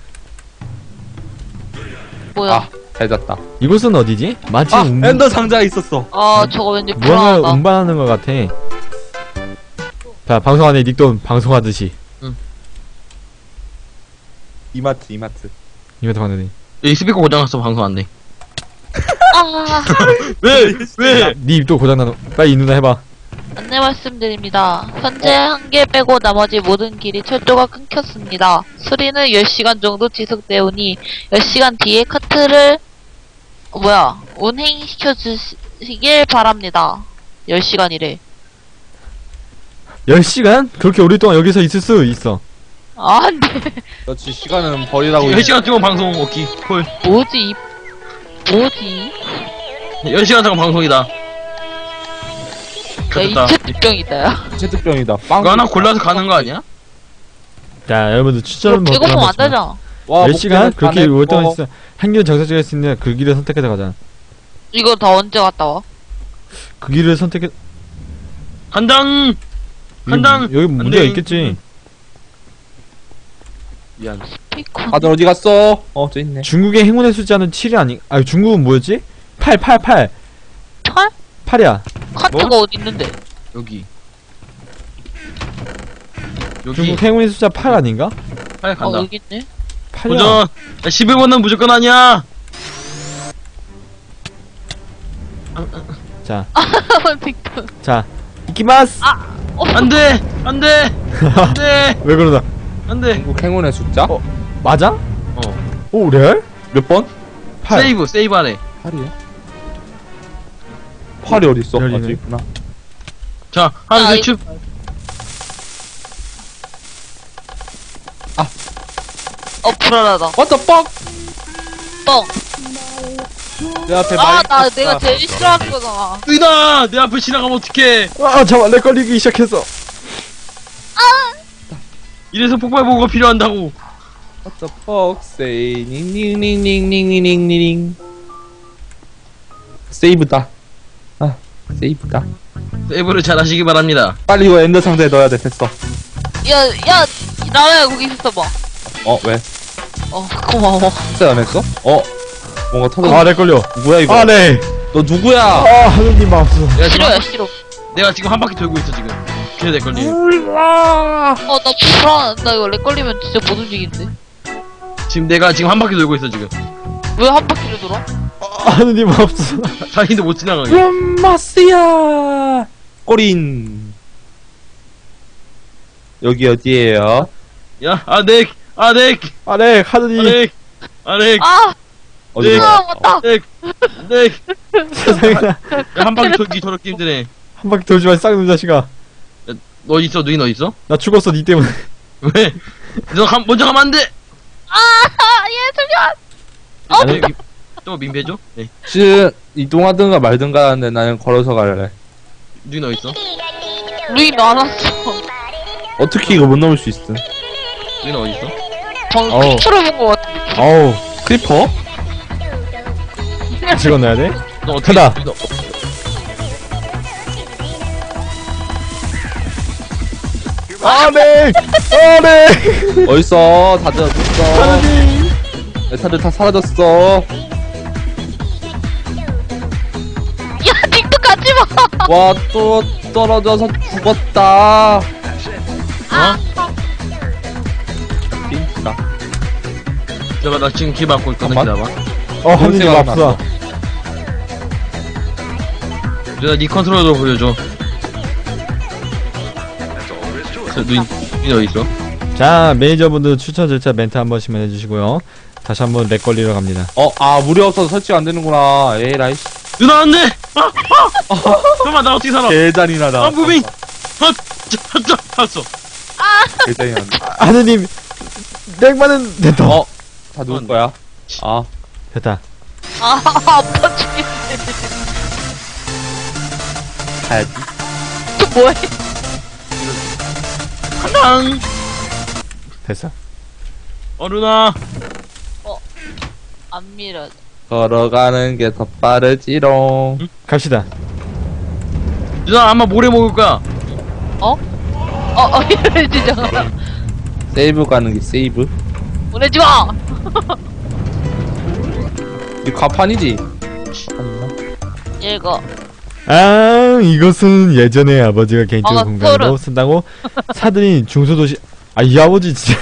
뭐야. 아, 잘 잤다. 이곳은 어디지? 마치 아, 음, 엔더 상자가 있었어. 아, 저거 왠지 무언가 불안하다. 운반하는 것 같아 자 방송 안에 닉돈 방송하듯이 이마트, 이마트. 이벤트 방송이 여기 스피커 고장났어 방송 안 돼. 아, 왜? 왜? 네 입도 고장나는 빨리 이 누나 해봐 안내 말씀드립니다. 현재 한 개 빼고 나머지 모든 길이 철도가 끊겼습니다. 수리는 열 시간 정도 지속되오니 열 시간 뒤에 카트를 어, 뭐야 운행시켜 주시길 바랍니다. 열 시간이래. 열 시간? 그렇게 오랫동안 여기서 있을 수 있어 아, 안 돼. 그렇지, 시간은 버리라고. 열 시간 동안 방송 오기 콜. 뭐지? 이- 뭐지? 열 시간 동안 방송이다. 야, 됐다. 이체병이다, 야. 체트병이다. 빵. 이거 하나 골라서 가는 거 아니야? 자 여러분들 추천 이거 버튼 한 배고프면 안 번씩만 되잖아. 와, 열 시간? 목표는 그렇게 다 냈고. 오랫동안 있어 한 길을 정착할 수 있는 그 길을 선택해서 가자 이거 다 언제 갔다 와? 그 길을 선택해 한당. 한당. 여기, 여기 문제가 돼. 있겠지 미안. 피콘. 다들 어디 갔어? 어, 저 있네. 중국의 행운의 숫자는 칠이 아니 아니 중국은 뭐였지? 팔, 팔, 팔 팔? 팔이야 카트가 뭐? 어디 있는데? 여기. 여기. 중국 행운의 숫자 팔 아닌가? 빨리 어, 간다. 여기 있네. 팔이야 도전. 야, 십일 번은 무조건 아니야. 자, 피콘. 자 이키마스 안 돼. 안 돼. 안 돼. 왜 그러나 안 돼. 중국 행운의 숫자? 어. 맞아? 어. 오 레알? 몇 번? 팔 세이브, 세이브 하래. 팔이야? 팔이 어디 있어? 열리네. 아직 있구나. 자, 하나, 야, 둘, 이거- 쭉. 어, 불안하다. What the fuck? 뻥. 내 앞에 아, 마이크 나 있다. 내가 제일 싫어하는 거잖아. 으이다! 내 앞을 지나가면 어떡해. 아 잠깐 내 걸리기 시작했어 이래서 폭발보고가 필요한다고. What the fuck? Say 닝닝닝닝닝닝닝닝. 세이브다. 아, 세이브다. 세이브를 잘 하시기 바랍니다. 빨리 이거 엔더 상자에 넣어야 돼. 됐어. 야, 야, 나라야 거기 있어봐. 어, 왜? 어, 고마워. 진짜 안 했어? 어? 뭔가 터져. 아내 걸려 누구야 이거? 아네 너 누구야? 아 하느님 마우스 내가 지금, 싫어요, 한, 싫어. 내가 지금 한 바퀴 돌고 있어, 지금. 그래, 내 걸리. 몰라. 어, 나 불안. 나 이거 렉 걸리면 진짜 못 움직이는데. 지금 내가 지금 한 바퀴 돌고 있어, 지금. 왜 한 바퀴를 돌아? 아, 하느님 마우스 자기도 못 지나가게. 롬마스야. 꼬린. 여기 어디에요? 야, 아넥! 아넥! 아네 하느님 아넥! 아넥! 아, 어디? 아, 맞다. 아넥! 아넥! 세상에나 야, 한 바퀴 돌기 저렇게 힘드네. 한 바퀴 돌지 마 쌍놈 자식아 너 어디 있어? 누이 너 있어? 나 죽었어 니 때문에 왜? 너 가, 먼저 가면 안 돼! 아, 얘 잠시만. 아니, 미- 또 민폐죠? 네. 지금 이동하든가 말든가 하는데 나는 걸어서 갈래. 누이 너 있어? 루이 너 안 왔어. 어떻게 이거 못 넘을 수 있어? 여기는 어디 있어? 방금 어우. 퀴즈로 본거 같아. 어우, 크리퍼? 같이 건너야 돼? 너 어떻게? 가다. 너, 아, 네! 아, 네! 어딨어? 다 들었어. 하느님! 내 차들 다 사라졌어. 야, 닉도 가지 마. 와, 또 떨어져서 죽었다. 어? 빈티다. 기다려, 나 지금 길 막고 있거든. 잠깐만. 기다려봐. 어, 하느님 생각 앞서. 내가 네 컨트롤러 보여줘. 저, 누이, 누이 어디 있어? 자, 매니저분들 추천 절차 멘트 한 번씩만 해주시고요. 다시 한번 렉 걸리러 갑니다. 어, 아, 물이 없어서 설치가 안 되는구나. 에라이. 누나 안 돼! 아! 아! 잠깐만, 나 어떻게 살아? 개잔인하다. 아, 무빙! 아! 자, 자, 봤어. 개잔인하다. 하느님, 렉만은 됐다. 어, 다 누울 거야? 아, 됐다. 아, 아파 죽겠네. 가야지. 또 뭐해? 간당! 됐어. 어, 누나! 안 밀어. 걸어가는 게 더 빠르지롱. 갑시다. 누나, 아마 모래 먹을 거야. 어? 어, 어, 이러지, 잠깐만. 세이브 가는 게 세이브? 보내지 마! 이 가판이지? 아닌가? 읽어. 아, 이것은 예전에 아버지가 개인적으로 아, 공간으로 소름. 쓴다고 사들인 중소도시. 아, 이 아버지 진짜.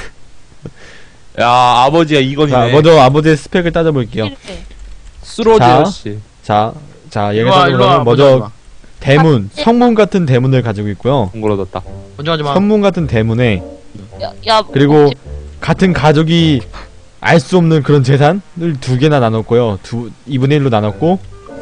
야, 아버지가 이건이네. 자, 먼저 아버지의 스펙을 따져볼게요. 이렇게. 스로지어 씨. 자, 자, 일로 와, 얘기하자면 일로 와. 먼저 먼저 하지 마. 대문, 성문 같은 대문을 가지고 있고요. 공걸어졌다. 먼저 하지 마. 선문 같은 대문에 야, 야, 그리고 혹시- 같은 가족이 알 수 없는 그런 재산을 두 개나 나눴고요. 두 이분의 일로 나눴고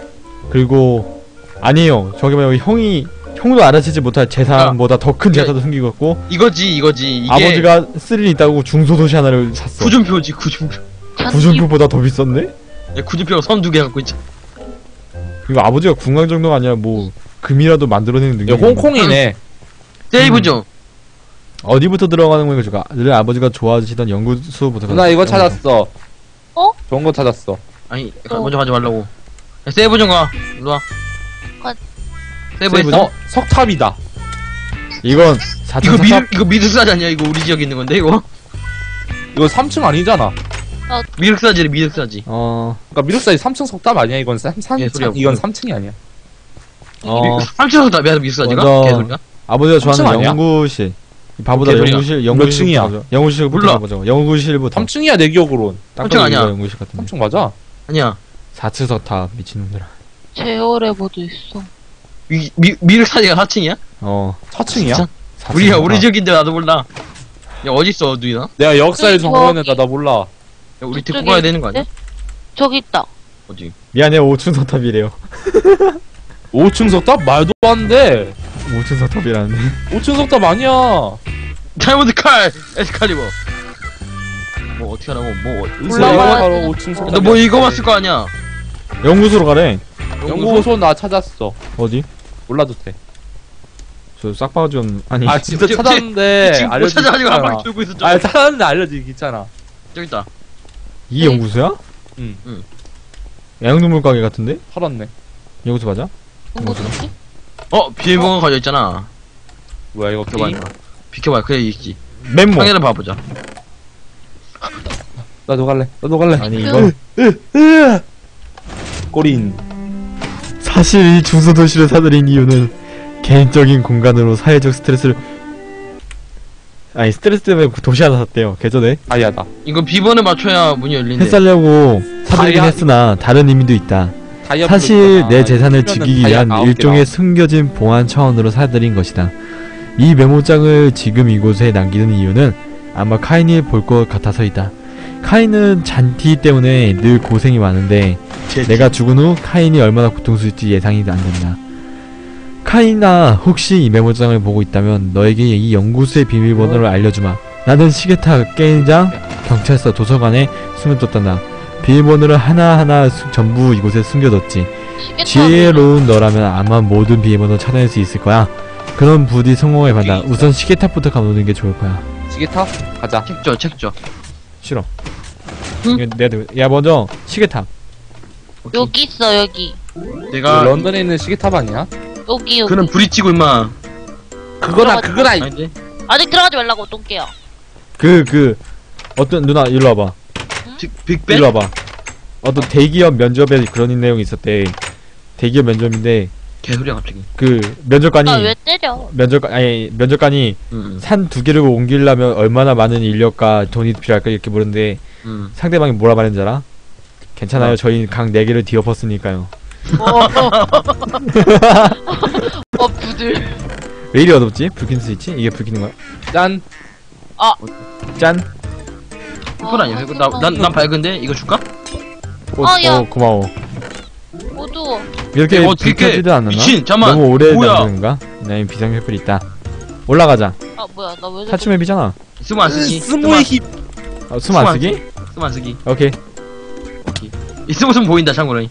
그리고 아니에요. 저기 말고 형이 형도 알아채지 못할 재산보다 더 큰 이게- 재산도 숨기고 있고 이거지, 이거지. 이게 아버지가 스릴 있다고 중소도시 하나를 샀어. 구준표지, 구준표. 전 구준표보다 더 비쌌네? 야, 구준표 선 두 개 갖고 있지. 그리고 아버지가 궁강 정도가 아니라 뭐 금이라도 만들어내는 야, 능력이 홍콩이네. 세이브 좀. 어디부터 들어가는 거니까 제가 늘 아버지가 좋아하시던 연구소부터 누나 이거 가자. 찾았어. 어? 좋은 거 찾았어. 아니, 어. 먼저 가지 말라고. 야, 세이브 좀 가. 일로 와. 가- 세이브 세이브 있어? 어, 석탑이다. 이건 사 층 이거 석탑 미륵, 이거 미륵사지 아니야? 이거 우리 지역에 있는 건데, 이거? 이거 삼 층 아니잖아. 미륵사지래, 미륵사지. 어... 그러니까 미륵사이 삼 층 석탑 아니야? 이건 삼, 삼, 예, 층, 소리야. 이건 삼 층이 아니야. 어... 삼층에서 미안, 미륵사지가? 먼저- 개소리야? 아버지가 삼 층 좋아하는 아니야? 연구실 이 바보다 개소리야. 연구실 몇 층이야? 연구실부터 가자. 연구실부터 몰라. 가보자. 연구실부터 삼 층이야 내 기억으론. 딱 삼 층 봐도 아니야. 이거 연구실 같은데 삼 층 맞아? 아니야. 사 층 석탑 미친놈들아. 제어레버도 있어. 미, 미, 미륵사지가 사 층이야? 어 사 층이야? 진짜? 사 층 우리야, 석탑. 우리 지역인데 나도 몰라. 야, 어딨어, 누이나? 야, 내가 역사에 저기- 정보했는데 나 몰라. 우리 저쪽에 데리고 가야 되는 거 아니야? 있는데? 저기 있다. 어디? 미안해 오 층 석탑이래요. 오 층 석탑? 말도 안 돼. 오 층 석탑이라는데. 오 층 석탑 아니야. 다이아몬드 칼! 에스칼리버. 뭐, 어떻게 하라고, 뭐, 내가 올라가야 바로 되는 오 층 석탑. 너 뭐 읽어봤을 거 아니야? 연구소로 가래. 연구소 나 찾았어. 어디? 몰라도 돼. 저 싹바지 없는 아니 아 진짜 지금- 찾았는데 지금 못 알려주기 찾아가지고 한 귀찮아. 바퀴 돌고 있었죠. 아 찾았는데 알려주기 귀찮아. 저기 있다. 이 연구소야? 응. 응. 양동물 가게 같은데? 털었네. 연구소 맞아? 누구 누구지? 어, 비밀번호 가져 있잖아. 뭐야 이거 비켜봐. 게임? 이거. 비켜봐, 그래 있지. 멤모. 상해를 봐보자. 나도 갈래. 나도 갈래. 아니 이거 꼬린. 사실 이 중소도시를 사들인 이유는 개인적인 공간으로 사회적 스트레스를 아니 스트레스 때문에 도시 하나 샀대요. 개전에 다이아다. 이거 비번을 맞춰야 문이 열린대. 해살려고 사들이긴 다이아- 했으나 다른 의미도 있다. 다이아 사실 블록이잖아. 내 재산을 이거는 지키기 다이아 위한 아홉 일종의 개다. 숨겨진 보안 차원으로 사들인 것이다. 이 메모장을 지금 이곳에 남기는 이유는 아마 카인이 볼 것 같아서이다. 카인은 잔티 때문에 늘 고생이 많은데 내가 죽은 후 카인이 얼마나 고통스러울지 예상이 안 된다. 카인아, 혹시 이 메모장을 보고 있다면 너에게 이 연구소의 비밀번호를 알려주마. 나는 시계탑, 게임장, 경찰서, 도서관에 숨겨뒀단다. 비밀번호를 하나하나 수- 전부 이곳에 숨겨뒀지. 시계탑이 지혜로운 너라면 아마 모든 비밀번호 찾아낼 수 있을 거야. 그런 부디 성공해 받아. 우선 시계탑부터 가보는 게 좋을 거야. 시계탑? 가자. 책줘 책줘. 싫어. 응? 이거 내가 들고- 야 먼저 시계탑. 여기 있어 여기. 내가 런던에 있는 시계탑 아니야? 여기 여기. 그는 부딪히고 임마. 그거나 그거나. 아닌데? 아직 들어가지 말라고 똥개야. 그 그 어떤 누나 일로 와봐. 빅- 빅뱅? 일로 와봐. 어떤 대기업 면접에 그런 내용이 있었대. 대기업 면접인데 개소리야 갑자기. 그 면접관이 나 왜 때려? 면접관 아니 면접관이 응, 산 두 개를 옮기려면 얼마나 많은 인력과 돈이 필요할까 이렇게 물었는데 응. 응. 상대방이 뭐라 말했는지 알아? 괜찮아요. 어. 저희 강 네 개를 뒤엎었으니까요. 어 부들. 왜 이리 어둡지? 불 켜는 스위치? 이게 불 켜는 거야? 짠. 짠. 그건 아니야. 이거 나난난 밝은데 이거 줄까? 어, 아, 야. 어 고마워. 어두워. 이렇게 야, 불 어떻게 켜지도 않나? 미친, 잠깐만. 너무 오래 뭐야? 남는가? 네 비상혈불이 있다. 올라가자. 아 뭐야 나 왜? 사추맵이잖아. 스무 안 쓰기. 스모의 힘. 어, 숨 안 쓰기? 스무 안 쓰기. 오케이. 이 스무 숨 보인다 참고로.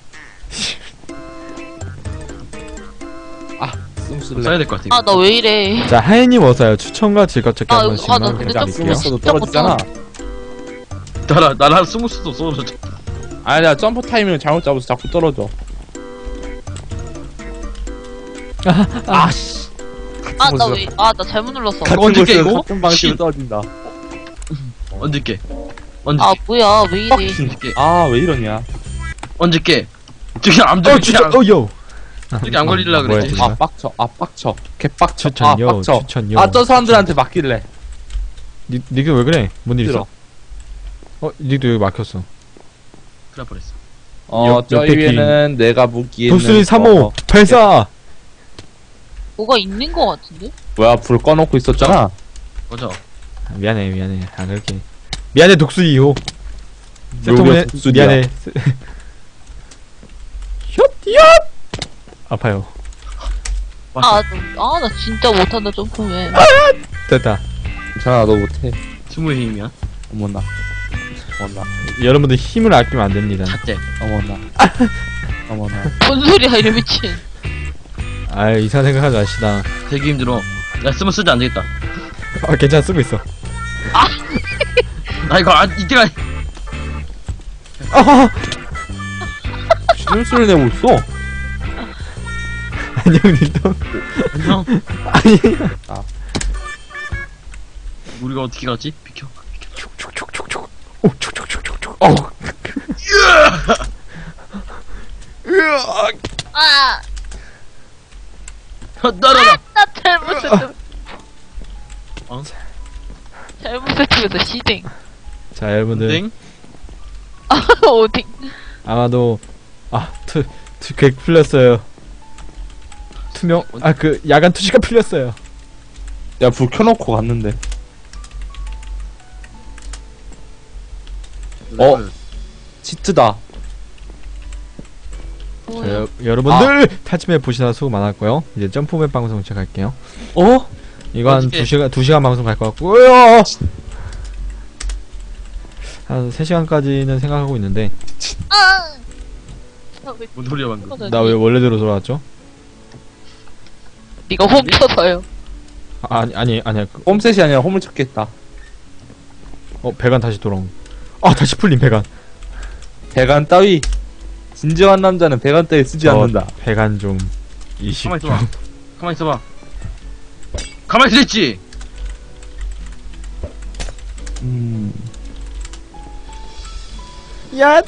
숨 쓸래. 써야 될 것 같아. 이거. 아나 왜 이래? 자 하연님 어서요. 추천과 즐겁게 아, 한 아, 번씩만 나 근데 부탁드릴게요. 좀- 숨었어도 떨어지잖아. 나라 나라 스무 수도 쏘져. 아니야 점프 타이밍을 잘못 잡아서 자꾸 떨어져. 아씨. 아 나 왜? 아 나 잘못 눌렀어. 같은 언제 깨, 곳에서 이거? 같은 방식으로 씨. 떨어진다. 언제 깨? 언제 아 깨? 뭐야 왜 이래? 언제 깨? 아 왜 이러냐. 언제 깨? 저기 암 어 저기 진짜 안- 어요. 저기 안 걸리려 뭐야, 그랬지. 진짜? 아 빡쳐. 아 빡쳐. 개 빡쳐. 아 추천요. 빡쳐. 추천요. 아 저 사람들한테 맡길래. 니 니가 왜 그래? 뭔 일 있어? 싫어. 어 니도 여기 막혔어. 그래 버렸어. 어 옆- 저기 옆에 위에는 내가 무기에 독수리 삼 호 발사. 뭐가 있는 거 같은데? 뭐야 불 꺼놓고 있었잖아. 맞아. 아, 미안해 미안해. 아 그렇게. 미안해 독수리 이 호. 여기가 세톰에 독수리야. 미안해. 샷 야. 아파요. 아 나 진짜 못한다 점프맨. 됐다. 괜찮아 너 못해. 스무의 힘이야. 어머나. 어머나. 여러분들 힘을 아끼면 안 됩니다. 잣대. 어머나. 어머나. 뭔 소리야 이래 미친. 아 이상 생각하지 마시다. 되게 힘들어. 나 스무 쓰지 안 되겠다. 아 괜찮아 쓰고 있어. 나 이거 아 이때가 아 신음소리 내고 있어. 안녕 니도. 안녕. 아니. 우리가 어떻게 갔지? 비켜. 촉촉촉촉촉. 오 촉촉촉촉촉. 어. 으악. 아. 따라라. 나 잘못 세트. 어? 잘못 세트에서 시댕. 자 여러분들 땡. 어디? 아마도 아투투 계획 풀렸어요. 투명 아 그 야간 투시가 풀렸어요. 야 불 켜놓고 갔는데. 어? 치트다. 자, 뭐야? 여, 여러분들 타치맵 보시나 수고 많았고요. 이제 점프맵 방송 시작할게요. 어? 이거 한 어떻게- 두 시간 두 시간 방송 갈 것 같고요. 한 세 시간까지는 생각하고 있는데 아. 나 왜- 뭔 소리야 방금. 그러더니 나 왜 원래대로 돌아왔죠? 네가 훔쳐서요. 아, 아니 아니 아니야. 그- 홈셋이 아니라 홈을 찾겠다. 어 배관 다시 돌아온. 아 다시 풀린 배관. 배관 따위. 진정한 남자는 배관 따위 쓰지 어, 않는다. 배관 좀 이십. 가만히 있어봐. 가만히 있어봐. 가만히 있었지. 음. 야.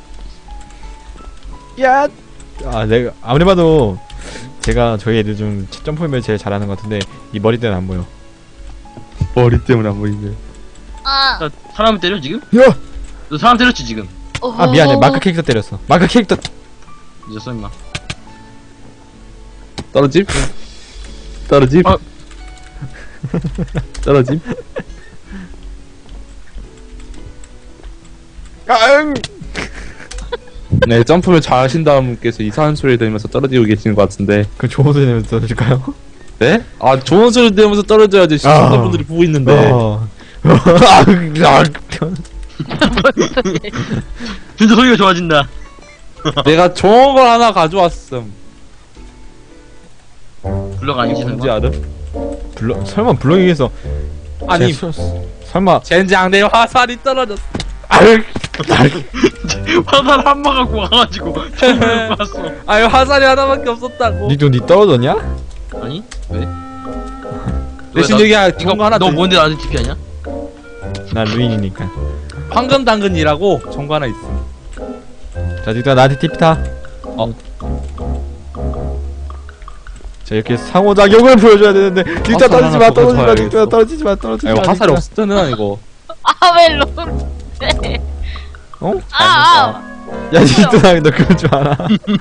야. 아 내가 아무리 봐도 제가 저희 애들 중 점프맵을 제일 잘하는 것 같은데 이 머리 때는 안 보여. 머리 때문에 안 보이네. 아. 나 사람을 때려 지금? 야. 너 사람 때렸지 지금? 아 미안해 마크 캐릭터 때렸어. 마크 캐릭터. 늦었어 임마. 떨어짐? 떨어짐? 어. 떨어짐? 아응. 네, 점프를 잘 하신다 분께서 이상한 소리 들으면서 떨어지고 계시는 것 같은데. 그 좋은 소리 내면서 써줄까요? 네? 아, 좋은 소리 들으면서 떨어져야지 시청자분들이 보고 있는데. 어. 진짜 소리가 좋아진다. 내가 좋은 걸 하나 가져왔음. 블럭 아니지 뭔지 설마? 알아? 블럭 설마 블럭에서 아니 제 서- 설마 젠장 내 화살이 떨어졌어. 아유 화살 한방 갖고 와가지고 총을 쐈어. 아유 화살이 하나밖에 없었다고. 니도 니 떨어졌냐? 아니? 왜? 대신 나- 여기 좋은 거 하나 너 더. 뭔데 나한테 티피하냐? 나 루인이니까. 황금 당근이라고 좋은 거 하나 있어. 자 닉도 나한테 티피 타. 어. 자 이렇게 상호작용을 보여줘야 되는데 닉도 화살 떨어지지 마 하나 더 떨어지지 마 가져와야겠어. 닉도 떨어지지 마 떨어지지 아 마. 이거 화살이 닉도야. 없었잖아 이거. 아왜 롱? 어? 아, 아. 야 닉도야 너 그런 줄 알아?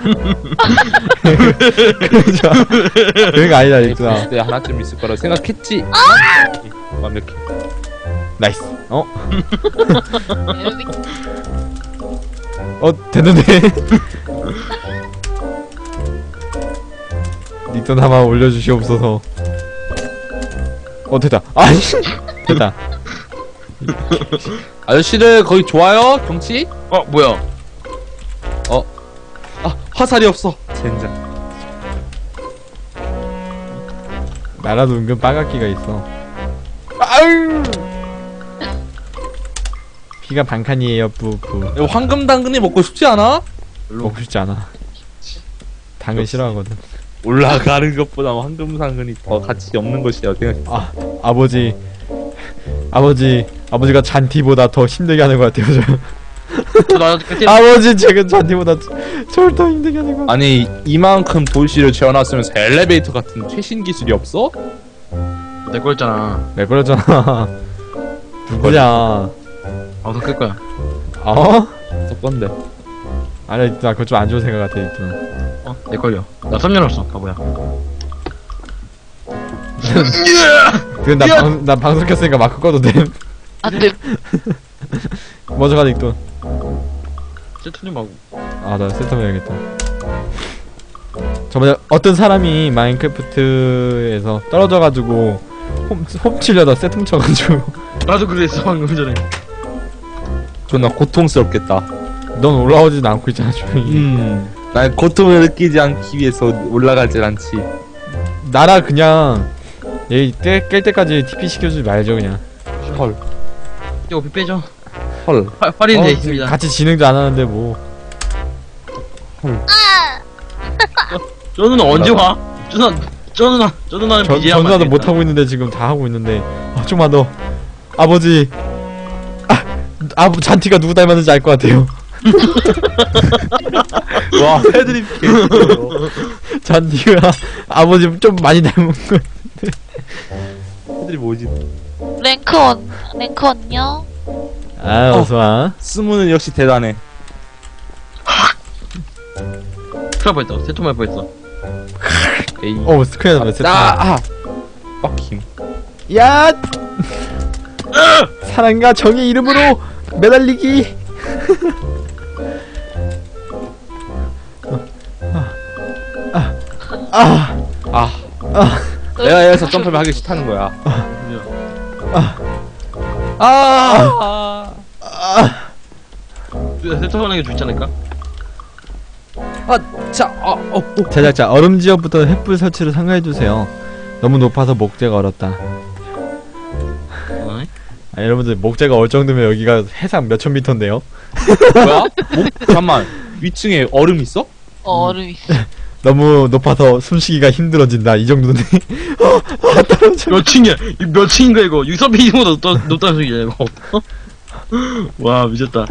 그런 줄 알아? 그런 거 아니다 닉도야. 때 하나쯤 있을 거라 생각했지. 완벽해. 나이스. 어? 어 됐는데. 닉돈 하나 올려주시옵소서. 어 됐다. 아니 됐다. 아저씨들 거기 좋아요 경치? 어 뭐야? 아 화살이 없어. 젠장. 나라도 은근 빨갛기가 있어. 아유. 피가 반칸이에요 뿌뿌. 이거 황금 당근이 먹고 싶지 않아? 먹고 싶지 않아. 당근 싫어하거든. 올라가는 것보다 황금 당근이 더 가치 없는 것이야 생각. 아 아버지 아버지 아버지가 잔티보다 더 힘들게 하는 것 같아요 저. 나 그때 아버지 지금 잔티보다 저를 더 힘들게 하는 것 같아. 아니 이만큼 도시를 지어놨으면서 엘리베이터 같은 최신 기술이 없어? 내 거였잖아. 왜 그러잖아. 누구냐? 아무도 끌 거야. 어? 저 건데. 아니 나 그거 좀 안 좋은 생각 같아 이거. 어? 내 걸려. 나 삼 년 없어. 바보야. 그건 나, 방, 나 방송 켰으니까 마크 꺼도 돼. 안돼. 먼저 가자 닉돈. 세트 좀 하고. 아나 세텀 해야겠다. 저번에 어떤 사람이 마인크래프트에서 떨어져가지고 홈, 홈치려다 세텀 쳐가지고 나도 그랬어 방금 전에. 존나 고통스럽겠다. 넌 올라오지는 않고 있잖아 조용히. 음. 난 고통을 느끼지 않기 위해서 올라가질 않지. 나라 그냥 얘 깰, 깰 때까지 티피 시켜주지 말죠 그냥. 헐. 이거 비 빼줘. 헐. 활 활인 어, 돼 있습니다. 같이 진행도 안 하는데 뭐. 저 누나 언제 와? 저 누나 저 누나 저 누나는 전, 비제하면 전화도 못 하고 있는데 지금 다 하고 있는데. 아, 좀만 더. 아버지. 아, 아 잔티가 누구 닮았는지 알 것 같아요. 와 패드립 개새끼야. 잔티가 아버지 좀 많이 닮은 거. 패드립 뭐지? 랭크원 랭크원요? 아 어서 와. 스무는 역시 대단해. 큰일 날 뻔했다. 세톰 할 뻔했어. 에이. 어 스크린 왜 세트? 아, 아. 빡힘. 야! 사랑과 정의 이름으로 매달리기. 아, 아, 아. 아, 내가 여기서 점프를 하기 싫다는 거야. 아, 아. 아. 세톰 하는 게 좋지 않을까? 아, 자, 아, 어, 어. 제작자 얼음 지역부터 횃불 설치를 상가해 주세요. 너무 높아서 목재가 얼었다. 어? 아, 여러분들 목재가 얼 정도면 여기가 해상 몇천 미터인데요? 뭐야? 뭐? 잠만. 위층에 얼음 있어? 어, 얼음 있어. 너무 높아서 숨쉬기가 힘들어진다. 이 정도네. 어, 아, 떨어져. 몇 층이야? 이몇 층인 거야 이거? 육삼비 이상보다 높다, 높다는 소리야 이거. 와 미쳤다.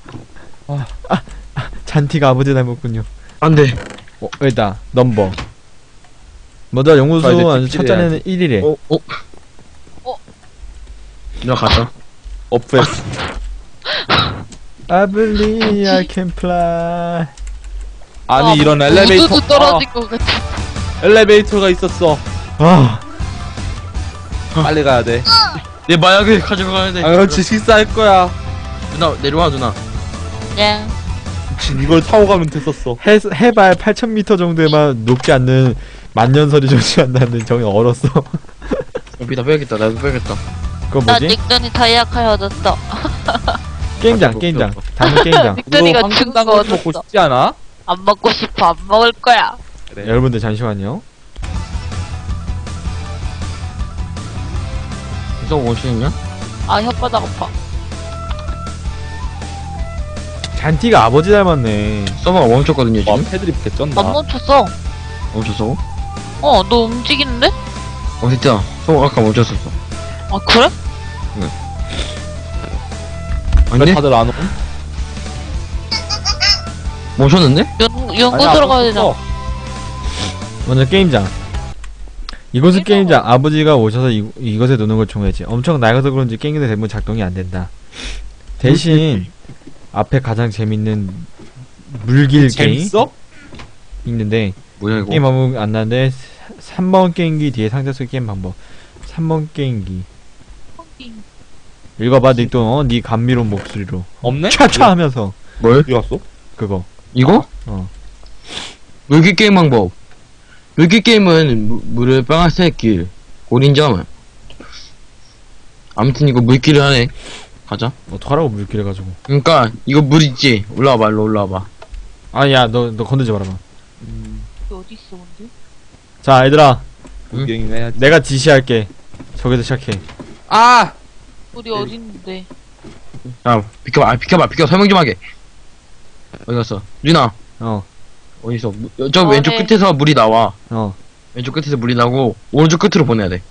잔티가 아버지 닮았군요. 안돼. 어, 여기다. 넘버. 먼저 연구소 아, 이제 아주 뒷길에 첫 잔에는 일 일에. 어? 어? 어? 내가 갔다. 어프했어. I believe I can fly. 아니 아, 이런 엘리베이터. 우두도 떨어질 것 같아. 아, 엘리베이터가 있었어. 아, 빨리 가야 돼. 내 마약을 가져가야 돼. 아, 그렇지 식사할 거야. 누나 내려와 누나. 네. 미친 이걸 타고 가면 됐었어. 해, 해발 팔천 미터 정도에만 녹지 않는 만년설이 존재한다는 정이 얼었어. 여기다 빼야겠다. 나도 빼야겠다. 그거 나 뭐지? 닉돈이 다이아카이 얻었어. 게임장, 게임장. 당근 게임장. 닉돈이가 황금 죽은 거 당근 먹고 얻었어. 싶지 않아? 안 먹고 싶어. 안 먹을 거야. 그래. 여러분들 잠시만요. 서버 멈추겠냐? 아, 혓바닥 아파. 잔티가 아버지 닮았네. 서버가 멈췄거든요 와 지금. 패드립 개쩐다. 안 멈췄어. 멈췄어? 어, 너 움직이는데? 어 진짜 서버 아까 멈췄었어. 아, 그래? 왜 아닌데? 다들 안 옴? 멈췄는데? 연, 연구소로 가야 되잖아. 먼저 게임장. 이곳은 게임장. 아버지가 오셔서 이, 이것에 노는 걸 좋아했지. 엄청 낡아서 그런지 게임기는 대부분 작동이 안 된다. 대신 앞에 가장 재밌는 물길 게임 재밌어? 있는데 뭐야 이거? 게임 방법 안 나는데 삼 번 게임기 뒤에 상자 속 게임 방법. 삼 번 게임기. 읽어봐. 니 또 어? 니 감미로운 목소리로 없네? 촤촤 하면서 뭘? 어디 갔어? 그거. 이거? 어. 물길 게임 방법. 물길 게임은 무, 물을 빨간색 길 고린점. 아무튼 이거 물길을 하네. 가자. 어떡하라고 물길 해가지고. 그러니까 이거 물 있지. 올라와봐, 일로 올라와봐. 아야 너 너 건들지 말아봐. 이게 어디 있어, 근데? 자 얘들아 구경이나 해야지. 내가 지시할게. 저기서 시작해. 아! 우리 어디 있는데? 야, 비켜봐, 아, 비켜봐, 비켜 설명 좀 하게. 어디 갔어? 리나 어. 어디 있어? 무- 저 어, 왼쪽 네. 끝에서 물이 나와. 어. 왼쪽 끝에서 물이 나고 오른쪽 끝으로 보내야 돼.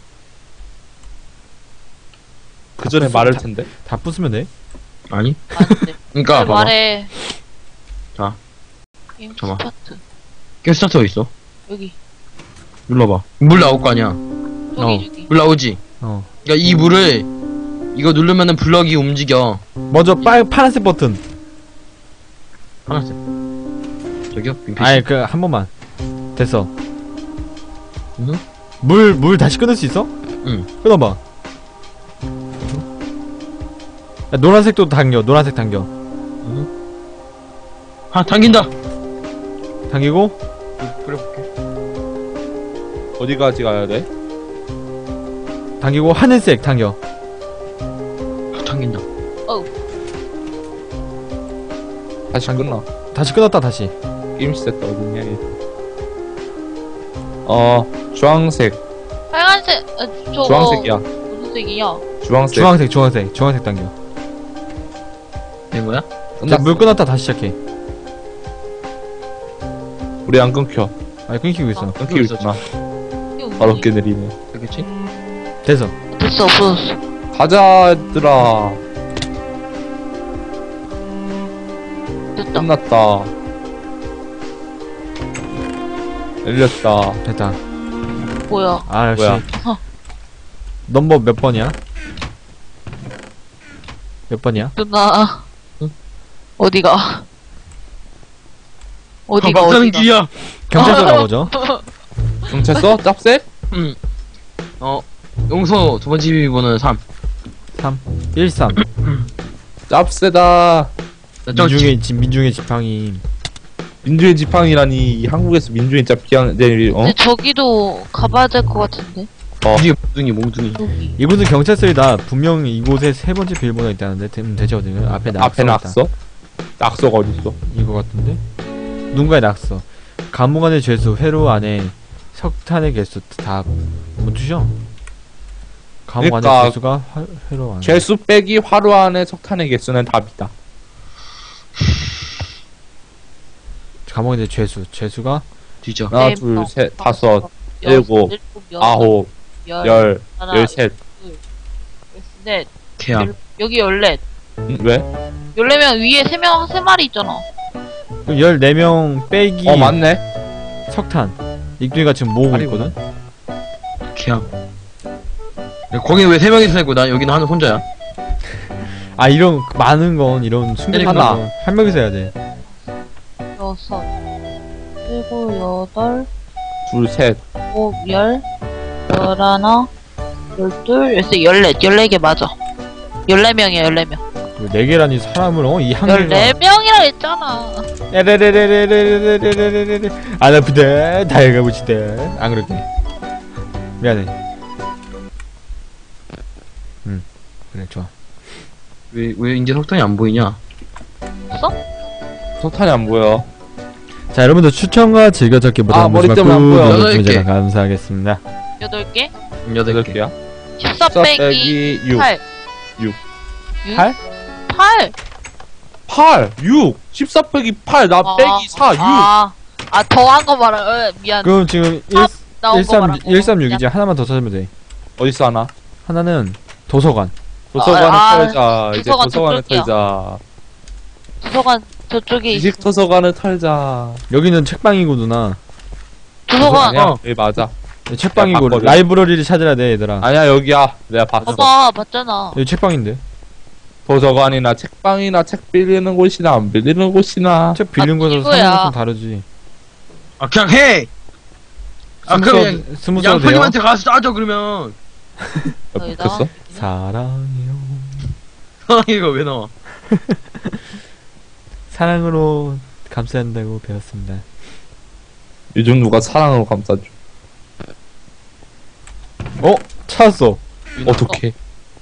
그 전에 말할 텐데. 다 부수면 돼. 아니? 안 돼. 그러니까 빨리 봐봐. 말해. 자. 게임 잠깐만. 스타트. 게임 스타트 어디 있어? 여기. 눌러봐. 물 나올 거 아니야. 저기, 어. 저기. 물 나오지. 어. 그러니까 이 물을 이거 누르면은 블럭이 움직여. 먼저 빨 파란색 버튼. 하나씩. 저기요? 빈피씨. 아예 그 한 번만. 됐어. 응? 물 물 다시 끊을 수 있어? 응. 끊어봐. 야, 노란색도 당겨. 노란색 당겨. 아, 당긴다. 당기고 뿌려볼게. 어디까지 가야 돼? 당기고 하늘색 당겨. 아, 당긴다. 다시 끊어. 다시 끊었다 다시. 게임 시set 어딨냐 얘. 어 주황색. 빨간색, 아, 저거. 주황색이야. 무슨 색이야? 주황색. 주황색 주황색 주황색 당겨. 된 거야? 자, 끝났어. 물 끊었다 다시 시작해. 우리 안 끊겨. 아 끊기고 있어. 끊기고 있어, 있구나. 이게 무슨 더럽게 느리네. 되겠지? 됐어. 됐어, 없어졌어. 가자 얘들아. 됐다. 끝났다. 열렸다. 됐다. 뭐야. 아 역시. 뭐야? 넘버 몇 번이야? 몇 번이야? 누나. 응? 어디가? 어디가, 아, 막다른 어디가? 길이야. 경찰서 나오죠. 경찰서? 짭새? 응. 어, 용서 두 번째 비밀번호는 삼. 삼 일 삼. 짭새다. 저 민중의 지, 민중의 지팡이. 민주의 지팡이라니 이 한국에서 민주의 진짜 비양 내 어? 근데 저기도 가봐야 될 것 같은데. 뒤에 몽둥이 몽둥이. 여기. 이곳은 경찰서이다. 분명 이곳에 세 번째 비밀번호가 있다는데 음, 대체 어디가? 앞에 낙서. 앞에 낙서? 낙서가 어딨어? 이거 같은데? 누군가의 낙서. 감옥 안의 죄수, 회로 안에 석탄의 개수 다 뭔 뜻이야? 감옥 그러니까 안의 죄수가 화, 회로 안에. 죄수 빼기 화로 안에 석탄의 개수는 답이다. 감옥 안의 죄수, 죄수가 뒤져. 하나, 네, 둘, 명, 셋, 다섯, 다섯, 일곱, 여섯, 아홉, 열, 열, 하나, 열셋. 열셋, 개야. 열- 여기 열넷. 응, 왜? 열네 명 위에 세 명, 세 마리 있잖아. 그럼 열네 명 빼기 어 맞네. 석탄. 익둥이가 지금 모으고 아니, 있거든? 개야. 거기 왜 세 명이서 살고 나 여기는 한 혼자야? 아 이런 많은 건 이런 숨겨진 하나. 건 한 명이서 해야 돼. 여섯, 일곱, 여덟, 둘, 셋. 일곱, 열, 열하나, 열둘, 열셋, 열넷, 열네 개 맞아. 열네 명이야, 열네 명. 네 개라니 사람을 어? 이 한 개가 열네 명이라 했잖아. 에레레레레레레레레레레레레 안 아프다 다 해가보시다. 안 그럴게. 미안해. 응 그래 좋아. 왜 왜 이제 석탄이 안 보이냐? 없어? 석탄이 안 보여. 자 여러분들 추천과 즐겨찾기 아, 보다 머리 때문에 안 보여. 여덟 개. 문제가 감사하겠습니다. 여덟 개? 여덟 여덟 개. 개야? 십사 십사 빼기 빼기 육. 팔. 육. 육? 팔? 팔. 팔, 육. 십사 빼기 팔, 나 아, 빼기 사, 육. 아, 아 더한 거 말아. 어, 미안. 그럼 지금 팝 나온 거 말하고. 일삼육이지. 하나만 더 찾으면 돼. 어디서 하나? 하나는 도서관. 도서관에 아, 털자. 이제 도서관 도서관에 저쪽이야. 털자. 도서관 저쪽에 있- 지식 도서관을 털자. 여기는 책방이고 누나. 도서관. 아니야, 어. 여기 맞아. 책방이고 봤거든. 라이브러리를 찾아야 돼 얘들아. 아니야, 여기야. 내가 봤어. 봐봐, 봤잖아. 여기 책방인데. 도서관이나 책방이나 책 빌리는 곳이나 안 빌리는 곳이나. 책 빌린 아, 거에서 이거야. 사는 건 다르지. 아 그냥 해. 아 스무 그럼 써- 그냥 스무 써도 돼요? 양파님한테 가서 따져 그러면. 여기다. 붙였어? 사랑해요. 이거 왜 나와? 사랑으로 감싸야 한다고 배웠습니다. 요즘 누가 사랑으로 감싸줘. 어? 찾았어. 어떻게?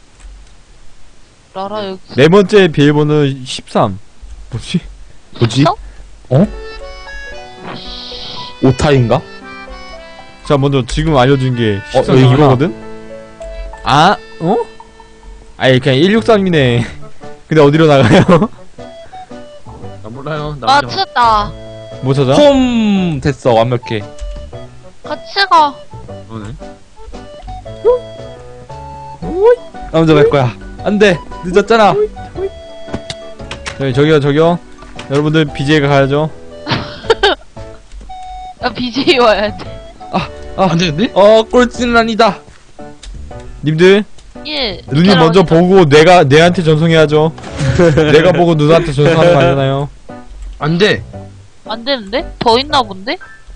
라라 여기. 네 번째 비밀번호 십삼. 뭐지? 뭐지? 있어? 오타인가? 자, 먼저 지금 알려준 게 어, 십삼 여기구나. 이거거든? 아? 어? 아니, 그냥 일육삼이네. 근데 어디로 나가요? 나 몰라요. 나 아 혼자. 찾았다. 뭐 찾아? 홈 됐어, 완벽해. 같이 가. 그러네. 나 먼저 갈 거야. 안 돼, 늦었잖아. 저기, 저기요, 저기요. 여러분들 비제이가 가야죠. 야 비제이 와야 돼. 안 되는데? 어, 꼴찌는 아니다. 님들, 일. 눈이 먼저 보고 내가, 내한테 전송해야죠. 내가 보고 누나한테 전송하는 거 아니잖아요. 안 돼. 안 되는데? 더 있나 본데?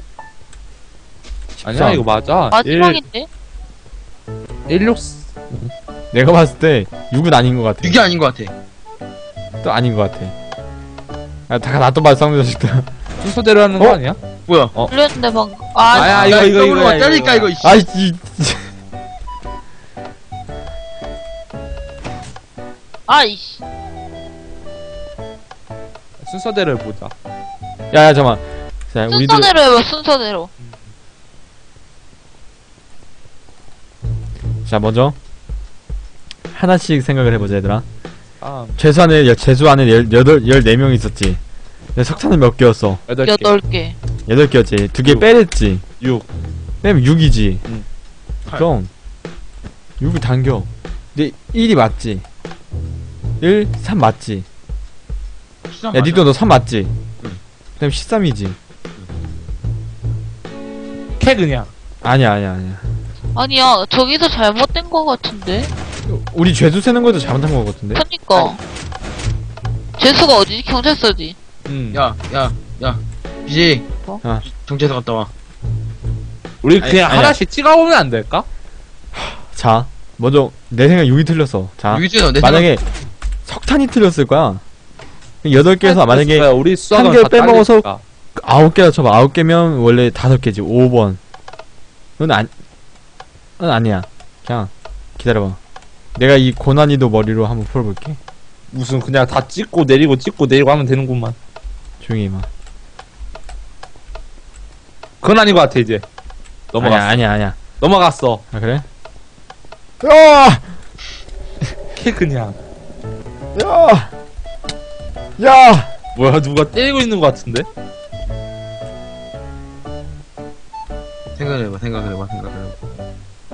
아니야, 이거 맞아. 마지막인데? 일육 내가 봤을 때 육은 아닌 것 같아. 이게 아닌 것 같아. 또 아닌 것 같아. 아, 다 놔둬 봐, 쌍문 자식들. 순서대로 하는 어? 거 아니야? 뭐야? 불렸는데 방금. 아, 아야, 이거, 이거, 이거. 왔다니까 이거. 이씨. 아이, 이, 아이씨. 순서대로 해보자. 야, 야, 잠깐만. 자, 우리들. 순서대로 해봐 순서대로. 자, 먼저. 하나씩 생각을 해보자, 얘들아. 아, 최소한에, 여- 최소한에 열, 여덟, 열네 명 있었지. 근데 석탄은 몇 개였어? 여덟 개. 여덟 개. 여덟 개였지. 두 개 육. 빼랬지. 육. 빼면 육이지. 응. 그럼. 육을 당겨. 근데 일이 맞지? 일, 삼 맞지? 야, 니도 너 삼 맞지? 응. 그 다음 십삼이지? 캐 그냥. 아니야, 아니야, 아니야. 아니야 저기서 잘못된 거 같은데. 우리 죄수 세는 것도 잘못한 거 같은데? 그니까. 재수가 어디지? 경찰서지. 음. 야, 야, 야. 비제이. 뭐? 아. 경찰서 갔다 와. 우리 아니, 그냥 아니야. 하나씩 찍어보면 안 될까? 자, 먼저, 내 생각 육이 틀렸어. 자, 여기 있잖아. 내 만약에 석탄이 틀렸을 거야. 여덟 개에서 만약에 그래, 우리 수학은 한 개를 다 빼먹어서 딸리니까. 아홉 개라 쳐봐. 아홉 개면 원래 다섯 개지. 오 번. 그건 아니, 그건 아니야. 그냥 기다려봐. 내가 이 고난이도 머리로 한번 풀어볼게. 무슨 그냥 다 찍고 내리고 찍고 내리고 하면 되는구만. 조용히 해봐. 그건 아닌 것 같아 이제. 넘어갔어. 아니야, 아니야, 아니야. 넘어갔어. 아, 그래? 야! 캐 그냥. 야! 야! 뭐야 누가 때리고 있는 것 같은데? 생각을 해봐, 생각을 해봐, 생각을 해봐.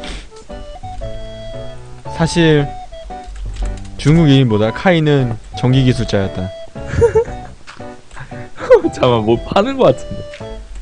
사실 중국인보다 카이는 전기 기술자였다. 잠깐만 뭐 파는 것 같은데.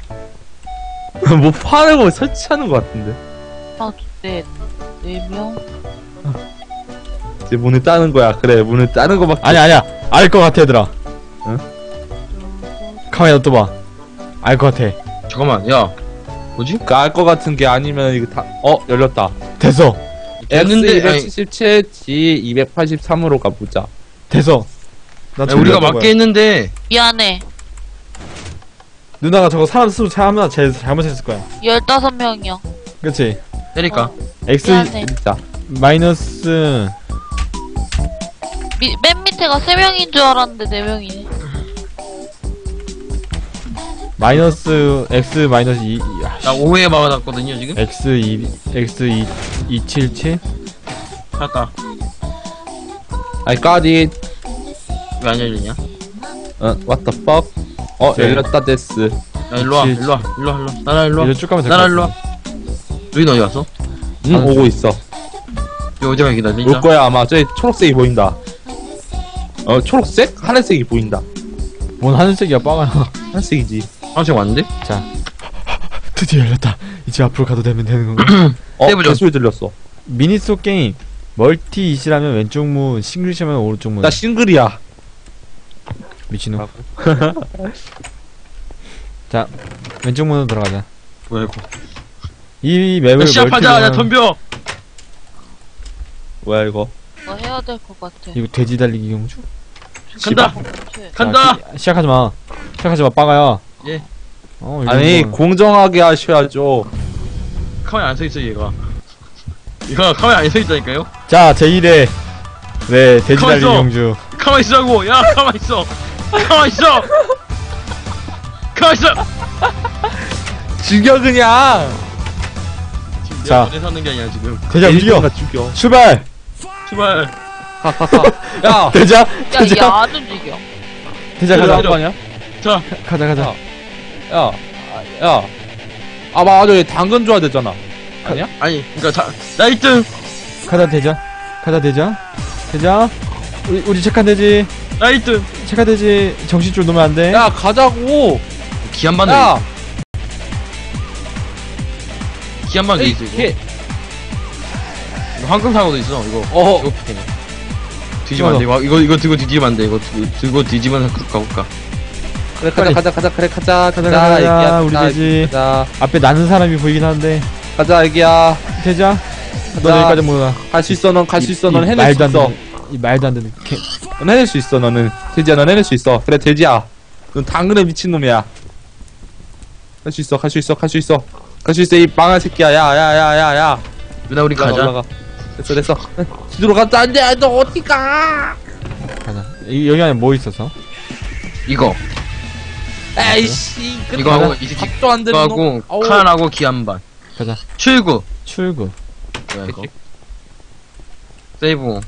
뭐 파는 거 설치하는 것 같은데. 하나, 둘, 셋, 네 명. 이제 문을 따는 거야. 그래 문을 따는 거밖에. 아니야, 아니야. 알 것 같아, 얘들아. 응? 카메라 또 봐. 알 것 같아. 잠깐만, 야. 뭐지? 알것 같은 게 아니면 이거 다. 어 열렸다. 됐어. X 됐는데, 이백칠십칠, G 이백팔십삼으로 가보자. 됐어. 나 야, 저기 우리가 어떤 맞게 거야? 했는데. 미안해. 누나가 저거 사람 수로 잘하면 제 잘못했을 거야. 열다섯 명이요. 그치? 때릴까? X 미안해. 진짜. 마이너스 미, 맨 밑에가 세 명인 줄 알았는데 네 명이네. 마이너스 X 마이너스 이 나 오해 받았거든요, 지금? X 이 X 이 이칠칠 찾았다. I got it. 왜 안 열리냐? 어, what the fuck? 어, 네. 열렸다 데스. 야 일로와 그치. 일로와 일로와 일로와 나라 일로와 이제 쭉 가면 될 나라 것 일로와. 같아. 누인 어디 갔어? 응, 아, 오고 있어. 이거 어디가 기다리자. 올 거야 아마. 저기 초록색이 보인다. 어, 초록색? 하늘색이 보인다. 뭔 하늘색이야 빠가나. 하늘색이지. 아직 왔는데? 자, 드디어 열렸다. 이제 앞으로 가도 되면 되는 건가? 어, 세이브 좀. 개소리 들렸어. 미니소 게임 멀티 이시라면 왼쪽 문, 싱글이시라면 오른쪽 문. 나 싱글이야. 미친놈. 자, 왼쪽 문으로 들어가자. 뭐야 이거? 이 맵을 야, 시합하자. 야 멀티로 덤벼. 뭐야 이거? 뭐 해야 될 것 같아. 이거 돼지 달리기 경주? 간다. 쟤. 간다. 자, 시- 시작하지 마. 시작하지 마, 빠가야. 예. 어, 이거 아니 뭐- 공정하게 하셔야죠. 카메라 안 서 있어 얘가. 이거 카메라 안 서 있다니까요? 자, 제일 회 네, 돼지 가만히 달리기 있어. 경주. 가만 있으라고. 야 가만 있어. 가만 있어. 가만 있어. 죽여 그냥. 지금 자. 내가 어디 사는 게 아니야 지금. 돼지야, 움직여. 돼지가 죽여. 출발! 출발. 야, 돼지야, 야, 돼지야, 얘안 움직여. 돼지야, 가자. 가자. 아니야? 자. 가자, 가자. 야, 야. 아 맞아, 얘 당근 줘야 되잖아. 아니야? 아니 그니까 자, 나 일 등. 가자, 돼지야. 가자, 돼지야. 돼지야. 우리, 우리 착한 돼지. 나 일 등. 착한 돼지. 정신줄 놓으면 안 돼. 야, 가자고. 기한 반대. 야, 기한 반대 에이, 있어 이거. 걔. 이거 황금 사고도 있어 이거. 어, 이거 뒤지면 안 돼. 이거 이거 이거 들고 뒤지면 안 돼. 이거 들고, 들고 뒤지면 가볼까. 그래, 가자, 빨리. 가자, 가자, 그래, 가자, 가자, 가자, 애기야, 우리 가자, 돼지. 가자, 앞에 나는 사람이 보이긴 하는데. 가자, 애기야. 돼지야. 너 가자. 여기까지 못 와. 갈 수 있어, 넌 갈 수 있어, 넌 이 해낼 말도 수 안 있어. 되는, 이 말도 안 되는. 개, 넌 해낼 수 있어, 너는. 돼지야, 넌 해낼 수 있어. 그래, 돼지야. 넌 당근에 미친놈이야. 갈 수 있어, 갈 수 있어, 갈 수 있어. 갈 수 있어, 이 망할 새끼야. 야, 야, 야, 야, 야. 누나 우리 올라가, 가자. 올라가. 됐어, 됐어. 뒤로 갔다, 안 돼, 너 어디 가? 가자. 이, 여기 안에 뭐 있어서? 이거 에이씨, 이거 하고 이제 밥도 안 이거 되는 하고 어우. 칸하고 기한 반. 가자. 출구. 출구. 뭐야 이거? 세이브.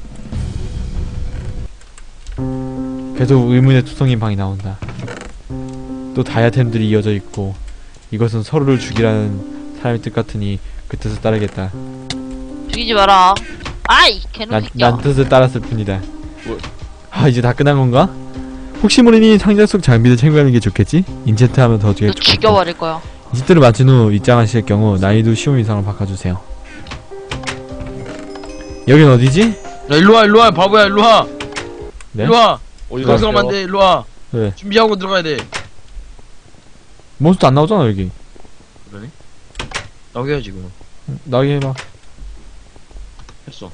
계속 의문의 투성인 방이 나온다. 또 다이아템들이 이어져 있고 이것은 서로를 죽이라는 사람의 뜻 같으니 그 뜻을 따르겠다. 죽이지 마라. 아이, 난, 개놈새끼야. 난 뜻을 따랐을 뿐이다. 아, 이제 다 끝난 건가? 혹시 모르니 상자 속 장비를 챙겨가는 게 좋겠지? 인챈트 하면 더 너 좋겠고. 죽여버릴 거야. 인챈트를 마친 후 입장하실 경우 난이도 쉬움 이상으로 바꿔주세요. 여긴 어디지? 야 일로와 일로와 바보야 일로와. 네? 일로와. 어디 거기서 가세요? 가면 안 돼. 일로와. 왜? 준비하고 들어가야 돼. 몬스터 안 나오잖아 여기. 그러네. 나오게 해야지 그럼. 나오게 해봐. 했어.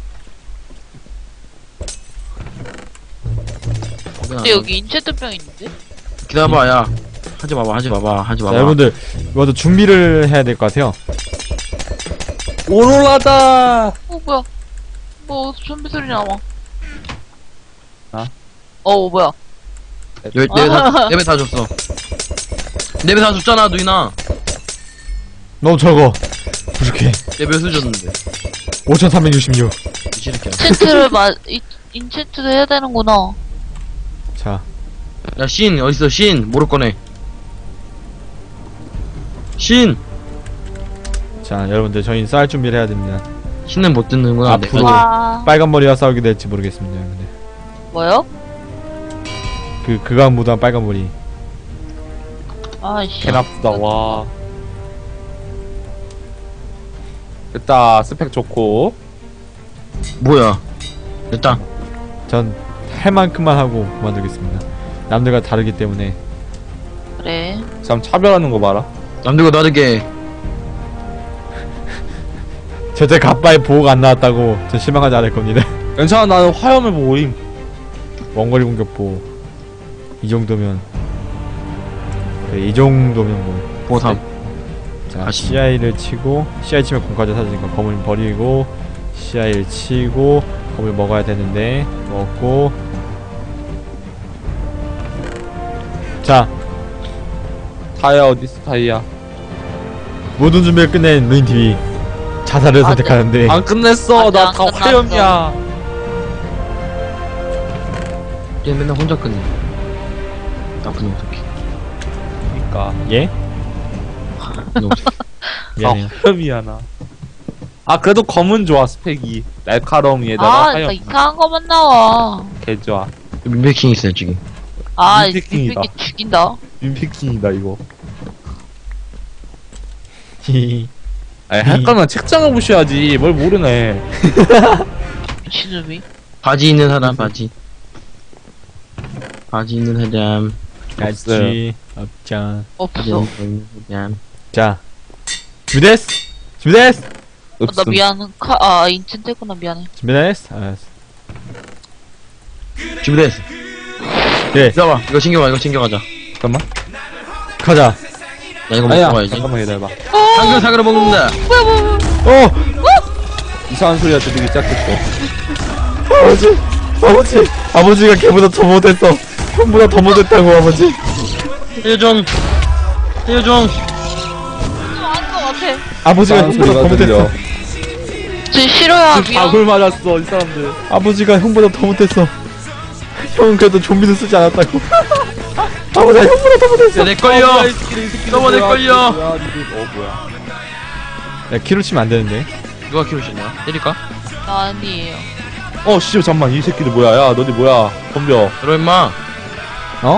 근데 여기 인체트병 있는데? 기다려봐 야. 하지 마봐 하지 마봐 하지 자, 마봐. 여러분들 이것도 준비를 해야 될 것 같아요. 오로라다. 어, 뭐야. 뭐, 좀비 소리 나와. 아? 어, 뭐야. 여, 내배 다, 내배 다 줬어. 내배 다 줬잖아 누이나. 너무 적어. 부족해. 내배 수 줬는데. 오천삼백육십육. 이 새끼야. 인체트를 마, 이, 인체트도 해야 되는구나. 자, 야, 신, 어딨어, 신? 모를 거네. 신! 자, 여러분들 저희는 싸울 준비를 해야 됩니다. 신은 못 듣는구나. 앞으로. 내가. 와. 빨간 머리와 싸우게 될지 모르겠습니다, 여러분들. 뭐요? 그 그간 무도한 빨간 머리. 아이씨. 개나쁘다, 와. 됐다, 스펙 좋고. 뭐야. 됐다. 전 할 만큼만 하고 그만두겠습니다. 남들과 다르기 때문에. 그래. 참 차별하는 거 봐라. 남들과 다르게. 저때 갑바에 보호가 안 나왔다고 전 실망하지 않을 겁니다. 괜찮아, 나는 화염을 모임. 원거리 공격 보호. 이 정도면. 그래, 이 정도면 뭐. 보삼. 자, 다시. 씨아이를 치고, 씨아이 치면 공까지 사라지니까 검을 버리고, 씨아이를 치고, 검을 먹어야 되는데, 먹고. 자, 다이아 어딨어, 다이아. 모든 준비를 끝낸 루인티비. 자살을 아, 선택하는데 안 끝냈어. 아직 나 안 다 끝났어. 화염이야. 얘 맨날 혼자 끝내. 나 그놈 어떡해. 그니까. 예? 그놈 어떡해. 다 미안해요. 화염이야 나. 아 그래도 검은 좋아 스펙이. 날카로움에다가 아, 나 화염. 이상한 거만 나와. 개 좋아. 민폐킹 있어요 지금. 아, 민폐킹이다. 이렇게 죽인다. 윤피킹이다 이거. 히히. 아니 할 거면 책장을 보셔야지. 뭘 모르네. 미친놈이. 바지 있는 사람 바지. 바지 있는 사람. 같이 없자. 바지 없어. 있는 사람. 자, 준비됐어? 준비됐어? 어, 나 미안. 카, 아, 인챈트구나. 미안해. 준비됐어? 알았어. 준비됐어. 네, 기다려봐. 이거 챙겨가. 이거 챙겨가자. 잠깐만. 가자. 나 이거 아니야. 먹고 가야지. 잠깐만 기다려봐. 당근 사과를 먹는다. 어! 이상한 소리가 들리기 시작했어. 아버지! 아버지! 아버지가 걔보다 더 못했어. 형보다 더 못했다고, 아버지. 해좀. 해좀. 안것 같아. 아버지가 이상한 형보다 더 소리가 들려. 못했어. 저 싫어요. 지금 미안. 박을 맞았어 이 사람들. 아버지가 형보다 더 못했어. 형은 그래도 좀비도 쓰지 않았다고. 아버지가 형보다 더 못했어. 내 걸려. 너무 내 걸려. 어 뭐야. 야, 키로 치면 안 되는데. 누가 키우시냐? 때릴까? 나 아니에요. 어 씨 잠만 이 새끼들 뭐야. 야 너네 뭐야. 덤벼. 들어 임마. 어?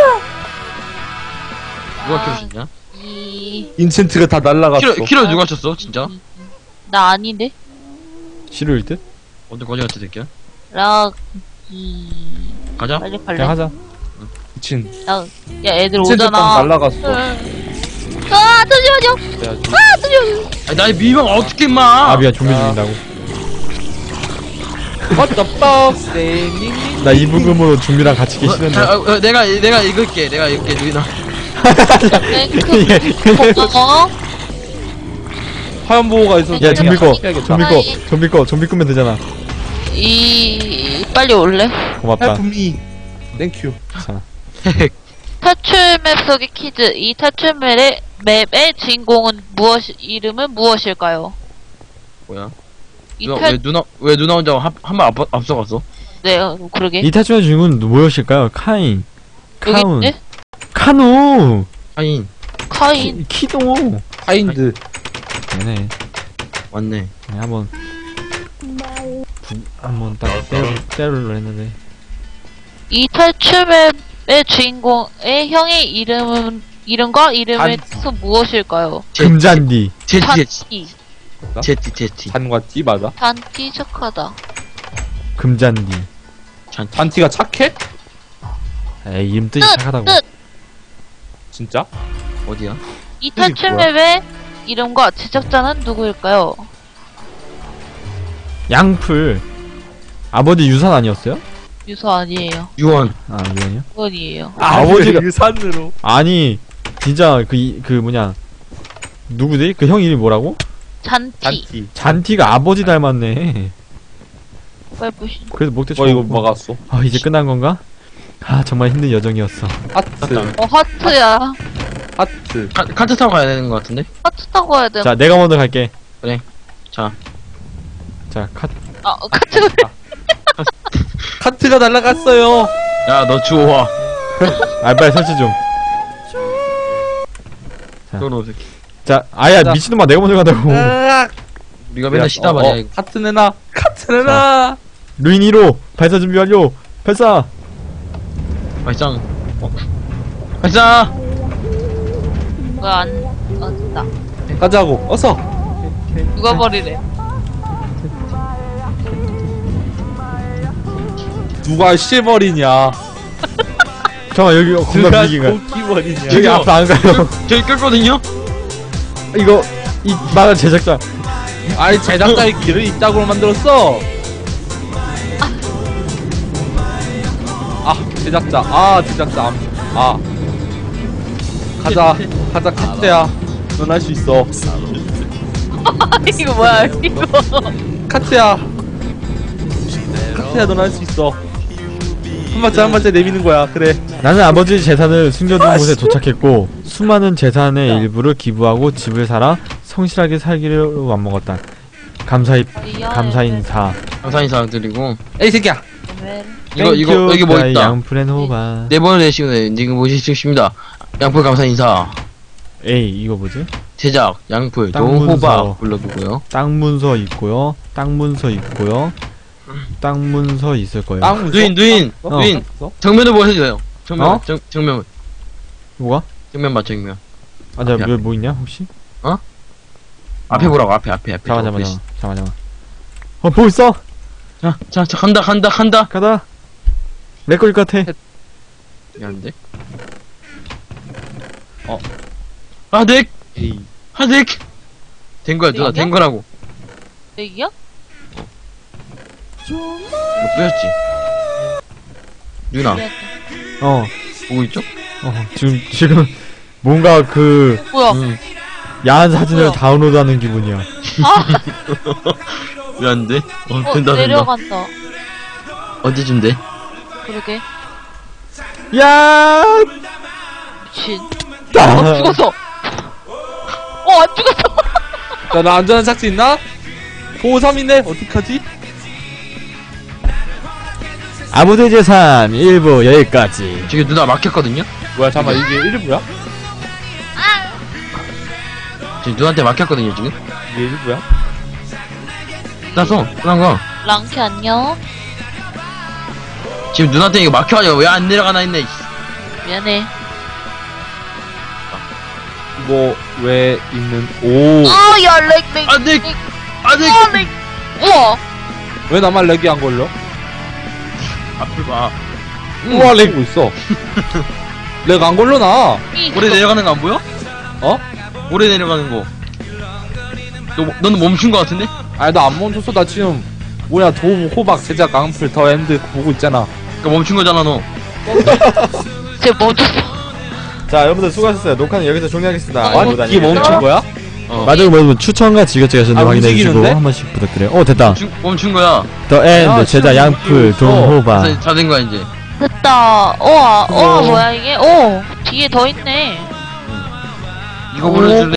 누가 아, 키우시냐? 이... 인챈트가 다 날라갔어. 키로 키로 누가 쳤어? 진짜? 나 아닌데? 싫을 듯? 언제 거지 같은 새끼야? 락... 이... 가자. 빨리 그냥 갈래? 하자. 미친. 야, 야 애들 인챈트 딱 오잖아. 날라갔어. 아, 잠시만요. 그래야지. 아, 잠시만요. 아니 나 미명 어떻게 임마? 아, 미안, 좀비 야. 죽인다고. What the fuck? 네, 나 이 부금으로 좀비랑 같이 어, 계시는데. 아, 어, 내가 내가 읽을게. 내가 읽을게 누이나. 예. 고마워. 화염 보호가 있어서 야, 좀비 거, 해야겠다. 좀비 거, 좀비 거, 좀비 끄면 되잖아. 이... 빨리 올래? 고맙다. Help me. Thank you. 자, 탈출 맵 속의 퀴즈. 이 탈출 맵의, 맵의 주인공은 무엇, 이름은 무엇일까요? 뭐야? 이 누나 탈, 왜 누나 왜 누나 혼자 한한발 앞 앞서갔어? 네, 어, 그러게. 이 탈출의 주인공은 무엇일까요? 카인, 여기 카운, 있네? 카누, 하인 카인. 키, 키도. 파인드. 네네. 왔네. 네, 한번 부, 한번 딱 때려 때려려 했는데. 이 탈출 맵의 주인공의 형의 이름은, 이름과 이름의 단지. 뜻은 무엇일까요? 금잔디. 제티 제티 단티. 제티 제티. 단과 띠 맞아? 단티 착하다. 금잔디. 단티가 착해? 에이, 이름 뜻이 뜻! 착하다고. 뜻! 진짜? 어디야? 이 뜻이 탈출 뭐야? 맵의 이름과 제작자는 누구일까요? 양풀. 아버지 유산 아니었어요? 유서 아니에요. 유원. 아, 유산이요? 그건이에요. 아, 아버지가- 그 산으로. 아니, 진짜 그 이- 그 뭐냐? 누구지? 그 형 이름이 뭐라고? 잔티. 단티. 잔티가 아버지 닮았네. 빨리 보시. 그래도 목대 어 이거 막았어. 아, 이제 끝난 건가? 아, 정말 힘든 여정이었어. 하트. 어, 하트야. 하트. 카, 카트 타고 가야 되는 것 같은데? 하트 타고 가야 돼. 자, 내가 먼저 갈게. 자. 자, 카 아, 어, 카트. 카트가 날라갔어요. 야 너 주워와. 아, 빨리 설치 좀. 자. 너로 새끼. 자, 아야, 자. 미친놈아, 내가 먼저 간다고. 으악. 우리가 맨날 시다 말이야 어, 이거. 카트 내놔. 카트 내놔. 루인 일 호, 발사 준비 완료. 발사. 발상. 어. 발사. 왜 안, 어, 됐다. 가자고. 어서. 누가 버리래? 누가 실버리냐. 잠깐만, 여기 겁나 누가 분위기가. 고기버리냐. 여기 앞으로 안 가요. 저기 끌거든요? 이거, 이 만화 제작자. 아니 제작자의 길을 이따구로 만들었어. 아 제작자. 아 제작자. 아 가자. 가자 카트야. 넌 할 수 있어. 이거 뭐야, 이거. 카트야. 카트야 넌 할 수 있어. 한 발짝 한 발짝 내미는 거야. 그래. 나는 아버지 재산을 숨겨둔 곳에 도착했고 수많은 재산의 일부를 기부하고 집을 사라 성실하게 살기를 맘먹었다. 감사히 리얼 감사 인사. 감사 인사 드리고. 에이 새끼야. 엠- 이거 이거 여기 뭐 있다. 양풀앤 호바. 네 번을 내시고 지금 보실 수 있습니다. 양풀 감사 인사. 에이 이거 뭐지? 제작 양풀 땅 문서. 동호박 불러두고요. 땅 문서 있고요. 땅 문서 있고요. 땅 문서 있을 거예요. 땅 누인 누인 어? 누인 어? 정면을 보여주세요. 정면 어? 정 정면 뭐가? 정면 맞 정면. 아, 나 앞에, 왜 뭐 있냐 혹시? 앞에 보라고 앞에 앞에 앞에. 잠깐 잠깐 앞에. 잠깐 잠깐 잠깐. 어 보고 있어. 자, 자, 자 간다 간다 간다. 가다. 내 거일 것 같아. 미안한데. 어. 아덱 에이. 아덱. 된 거야 누나 여기야? 된 거라고. 여기요? 뭐 뿌렸지. 누나 미안해. 어. 보고 있죠? 어 지금 지금 뭔가 그 뭐야? 응. 야한 사진을 뭐야? 다운로드하는 기분이야. 아! 미안한데. 어 어, 된다 된다. 내려간다. 언제쯤 돼? 그러게. 야! 미친. 아. 어, 죽었어! 어, 안 죽었어! 자, 나 안전한 착지 있나? 보호삼이네. 어떡하지? 아무도 재산 일부 여기까지. 지금 누나 막혔거든요? 뭐야, 잠깐만, 이게 일부야? 지금 누나한테 막혔거든요 지금? 이게 일부야? 나서 끝난 거. 랑키 안녕. 지금 누나한테 이거 막혀가지고 왜 안 내려가나 했네. 이씨. 미안해. 이거, 왜 있는, 오. 아, 야, 렉, 렉. 안 돼! 렉. 안 돼! 아, 렉. 우와! 왜 나만 렉이 안 걸려? 앞을 봐. 우와, 렉 고 있어. 렉 안 걸려, 나. 이, 오래 내려가는 거 안 보여? 어? 오래 내려가는 거. 너, 너는 멈춘 거 같은데? 아니, 나 안 멈췄어. 나 지금, 뭐야, 도움, 호박, 제작, 앙풀, 더 엔드 보고 있잖아. 그니까 멈춘 거잖아 너. 쟤 멈췄어. 자 여러분들 수고하셨어요. 녹화는 여기서 종료하겠습니다. 아, 아니, 이게 멈춘 거야? 어. 마지막 뭐 추천과 지겹게 하셨는데 아, 확인해주시고 움직이는데? 한 번씩 부탁드려요. 어 됐다. 멈춘, 멈춘 거야. 더 엔드 야, 제자 지금 양풀 움직이고 있어. 동호바. 그래서 다 된 거야 이제. 됐다. 우와, 우와, 어. 뭐야, 이게? 오! 뒤에 더 있네. 이거 보여줄래?